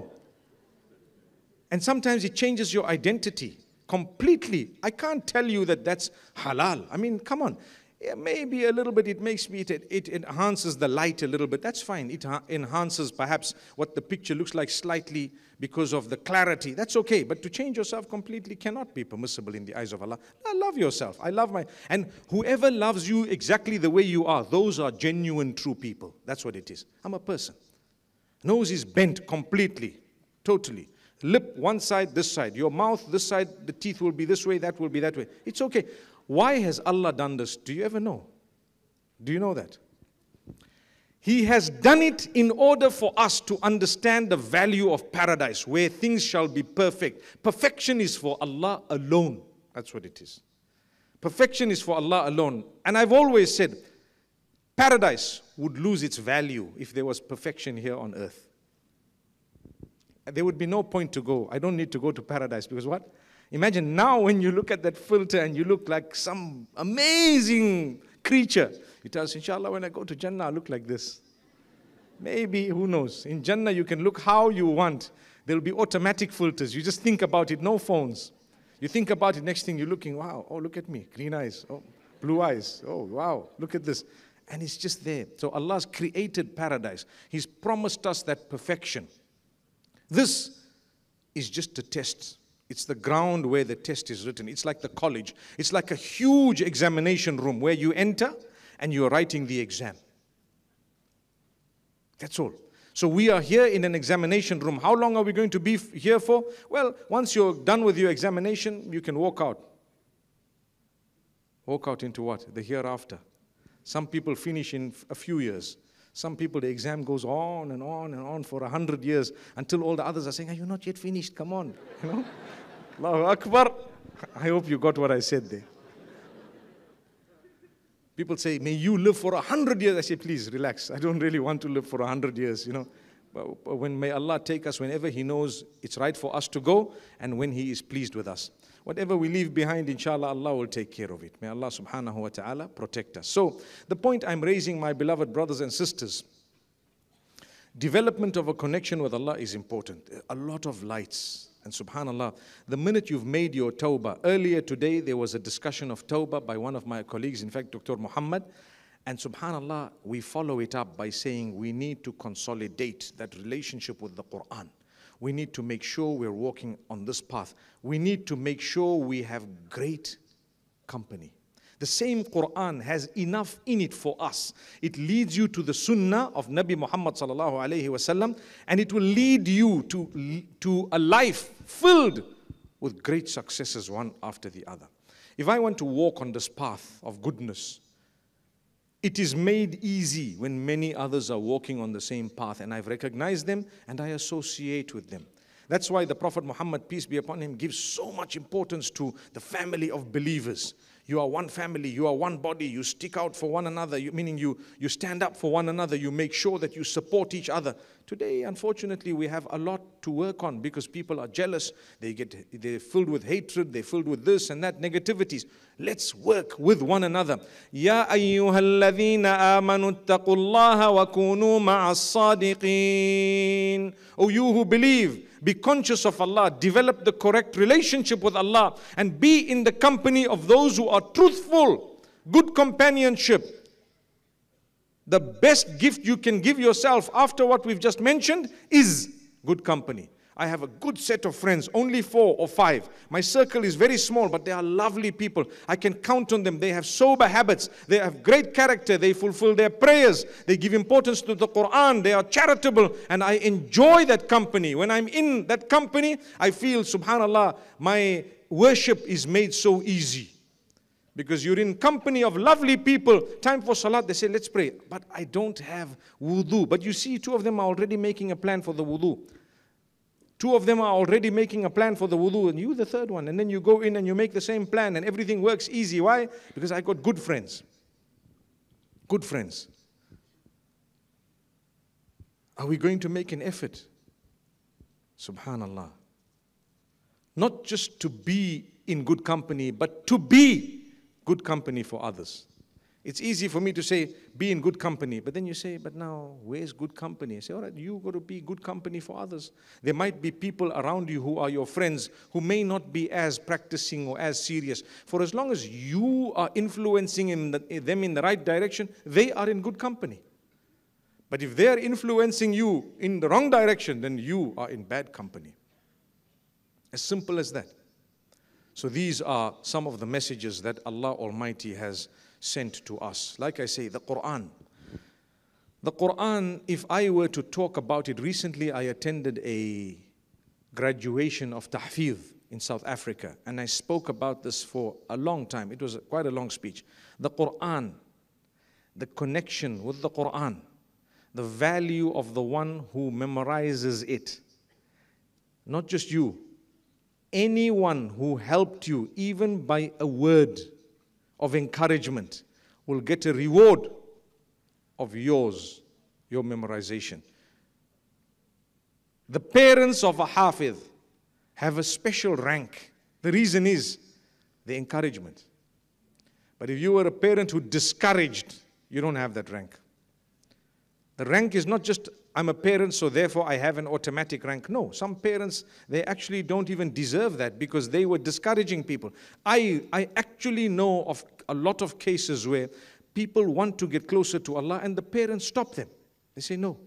[SPEAKER 1] And sometimes it changes your identity completely. I can't tell you that that's halal. I mean, come on. Yeah, maybe a little bit, it enhances the light a little bit. That's fine. It enhances perhaps what the picture looks like slightly because of the clarity. That's okay. But to change yourself completely cannot be permissible in the eyes of Allah. I love yourself. And whoever loves you exactly the way you are, those are genuine, true people. That's what it is. I'm a person. Nose is bent completely, totally. Lip, one side, this side. Your mouth, this side. The teeth will be this way, that will be that way. It's okay. Why has Allah done this? Do you ever know? Do you know that? He has done it in order for us to understand the value of paradise, where things shall be perfect. Perfection is for Allah alone. That's what it is. Perfection is for Allah alone. And I've always said, paradise, would lose its value if there was perfection here on earth. There would be no point to go. I don't need to go to paradise because what? Imagine now when you look at that filter and you look like some amazing creature. You tell us, inshallah, when I go to Jannah, I'll look like this. Maybe, who knows? In Jannah, you can look how you want. There'll be automatic filters. You just think about it, no phones. You think about it, next thing you're looking, wow, oh, look at me, green eyes, oh, blue eyes, oh, wow, look at this. And it's just there. So Allah's created paradise. He's promised us that perfection. This is just a test. It's the ground where the test is written. It's like the college. It's like a huge examination room where you enter and you're writing the exam. That's all. So we are here in an examination room. How long are we going to be here for? Well, once you're done with your examination, you can walk out. Walk out into what? The hereafter. Some people finish in a few years. Some people, the exam goes on and on and on for 100 years until all the others are saying, are you not yet finished? Come on. You know? Allahu Akbar. I hope you got what I said there. People say, may you live for 100 years. I say, please, relax. I don't really want to live for 100 years, you know. But when may Allah take us whenever He knows it's right for us to go and when He is pleased with us. Whatever we leave behind, inshallah, Allah will take care of it. May Allah subhanahu wa ta'ala protect us. So, the point I'm raising, my beloved brothers and sisters, development of a connection with Allah is important. A lot of lights. And subhanallah, the minute you've made your tawbah, earlier today there was a discussion of tawbah by one of my colleagues, in fact Dr. Muhammad, and subhanallah, we follow it up by saying we need to consolidate that relationship with the Quran. We need to make sure we're walking on this path. We need to make sure we have great company. The same Quran has enough in it for us. It leads you to the sunnah of Nabi Muhammad sallallahu alayhi wasallam, and it will lead you to a life filled with great successes one after the other. If I want to walk on this path of goodness, it is made easy when many others are walking on the same path, and I've recognized them and I associate with them. That's why the Prophet Muhammad, peace be upon him, gives so much importance to the family of believers. You are one family, you are one body, you stick out for one another, meaning you stand up for one another, you make sure that you support each other. Today, unfortunately, we have a lot to work on because people are jealous, they're filled with hatred, they're filled with this and that negativities. Let's work with one another. Ya ayyuhalladhina amanu ittaqullaha wa kunu ma'as sadiqin. O you who believe, be conscious of Allah, develop the correct relationship with Allah, and be in the company of those who are truthful. Good companionship. The best gift you can give yourself after what we've just mentioned is good company. I have a good set of friends, only 4 or 5. My circle is very small, but they are lovely people. I can count on them. They have sober habits. They have great character. They fulfill their prayers. They give importance to the Quran. They are charitable, and I enjoy that company. When I'm in that company, I feel, subhanallah, my worship is made so easy. Because you're in company of lovely people. Time for salat, they say, let's pray. But I don't have wudu. But you see, 2 of them are already making a plan for the wudu. 2 of them are already making a plan for the wudu, and you the 3rd one. And then you go in and you make the same plan and everything works easy. Why? Because I got good friends. Good friends. Are we going to make an effort? Subhanallah. Not just to be in good company, but to be good company for others. It's easy for me to say, be in good company. But then you say, but now, where's good company? I say, all right, you got to be good company for others. There might be people around you who are your friends who may not be as practicing or as serious. For as long as you are influencing them in the right direction, they are in good company. But if they are influencing you in the wrong direction, then you are in bad company. As simple as that. So these are some of the messages that Allah Almighty has sent to us. Like I say, the Quran. The Quran, if I were to talk about it, recently I attended a graduation of Tahfidh in South Africa, and I spoke about this for a long time. It was quite a long speech. The Quran, the connection with the Quran, the value of the one who memorizes it. Not just you. Anyone who helped you, even by a word of encouragement, will get a reward of yours, your memorization. The parents of a Hafiz have a special rank. The reason is the encouragement. But if you were a parent who discouraged, you don't have that rank. The rank is not just, I'm a parent, so therefore I have an automatic rank. No, some parents, they actually don't even deserve that because they were discouraging people. I actually know of a lot of cases where people want to get closer to Allah and the parents stop them. They say, no,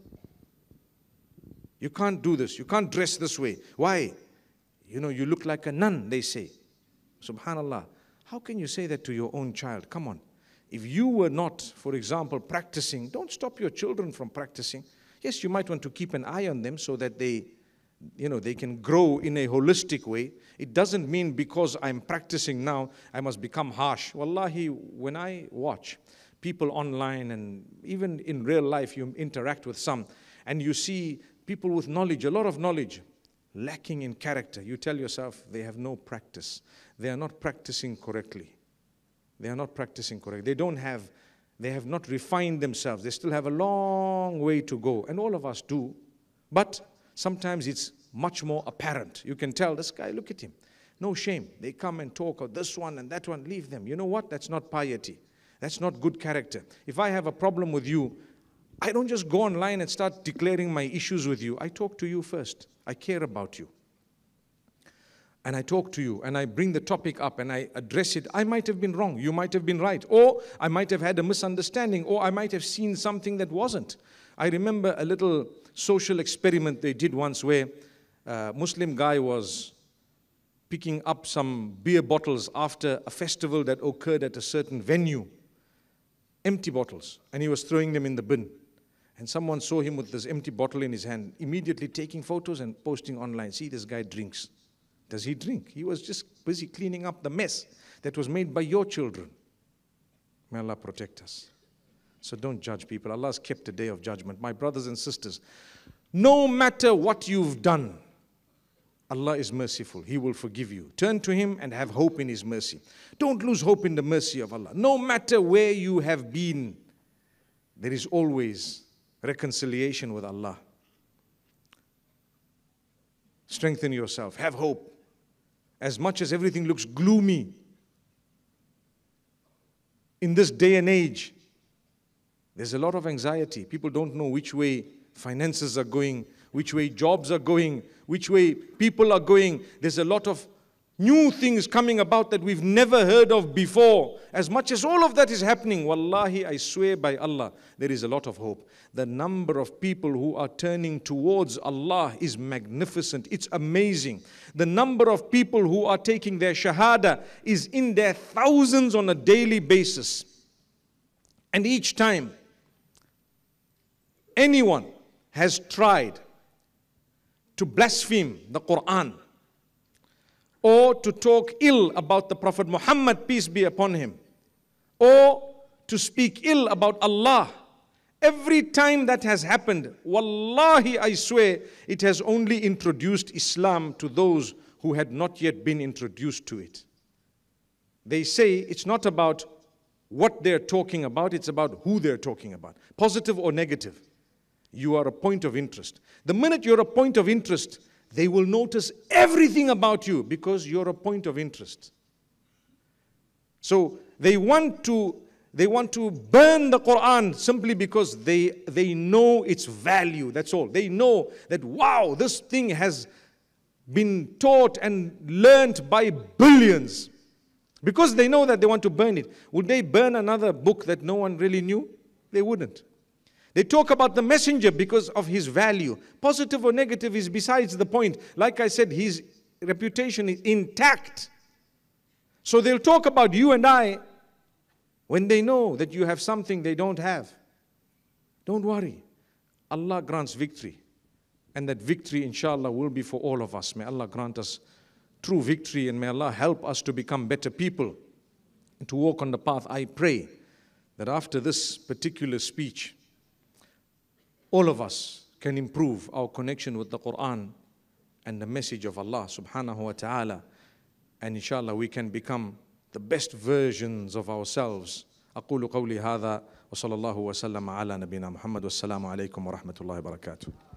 [SPEAKER 1] you can't do this. You can't dress this way. Why? You know, you look like a nun, they say. Subhanallah. How can you say that to your own child? Come on. If you were not, for example, practicing, don't stop your children from practicing. Yes, you might want to keep an eye on them so that they can grow in a holistic way. It doesn't mean because I'm practicing now, I must become harsh. Wallahi, when I watch people online and even in real life, you interact with some, and you see people with knowledge, a lot of knowledge, lacking in character. You tell yourself they have no practice. They are not practicing correctly. They are not practicing correctly. They have not refined themselves. They still have a long way to go. And all of us do. But sometimes it's much more apparent. You can tell, this guy, look at him. No shame. They come and talk of this one and that one. Leave them. You know what? That's not piety. That's not good character. If I have a problem with you, I don't just go online and start declaring my issues with you. I talk to you first. I care about you. And I talk to you and I bring the topic up and I address it. I might have been wrong. You might have been right. Or I might have had a misunderstanding. Or I might have seen something that wasn't. I remember a little social experiment they did once where a Muslim guy was picking up some beer bottles after a festival that occurred at a certain venue. Empty bottles. And he was throwing them in the bin. And someone saw him with this empty bottle in his hand, immediately taking photos and posting online. See, this guy drinks. Does he drink? He was just busy cleaning up the mess that was made by your children. May Allah protect us. So don't judge people. Allah has kept a day of judgment. My brothers and sisters, no matter what you've done, Allah is merciful. He will forgive you. Turn to Him and have hope in His mercy. Don't lose hope in the mercy of Allah. No matter where you have been, there is always reconciliation with Allah. Strengthen yourself. Have hope. As much as everything looks gloomy in this day and age, there's a lot of anxiety. People don't know which way finances are going, which way jobs are going, which way people are going. There's a lot of new things coming about that we've never heard of before. As much as all of that is happening, wallahi, I swear by Allah, there is a lot of hope. The number of people who are turning towards Allah is magnificent. It's amazing. The number of people who are taking their shahada is in their thousands on a daily basis. And each time anyone has tried to blaspheme the Quran, or to talk ill about the Prophet Muhammad, peace be upon him, or to speak ill about Allah, every time that has happened, wallahi, I swear, it has only introduced Islam to those who had not yet been introduced to it. They say it's not about what they're talking about, it's about who they're talking about, positive or negative. You are a point of interest. The minute you're a point of interest, they will notice everything about you because you're a point of interest. So they want to burn the Quran simply because they know its value. That's all. They know that, wow, this thing has been taught and learnt by billions. Because they know that they want to burn it. Would they burn another book that no one really knew? They wouldn't. They talk about the messenger because of his value. Positive or negative is besides the point. Like I said, his reputation is intact. So they'll talk about you and I when they know that you have something they don't have. Don't worry. Allah grants victory. And that victory, inshallah, will be for all of us. May Allah grant us true victory and may Allah help us to become better people and to walk on the path. I pray that after this particular speech, all of us can improve our connection with the Quran and the message of Allah subhanahu wa ta'ala. And inshallah we can become the best versions of ourselves أقول قولي هذا وصلى الله وسلم على نبينا محمد والسلام عليكم ورحمة الله وبركاته.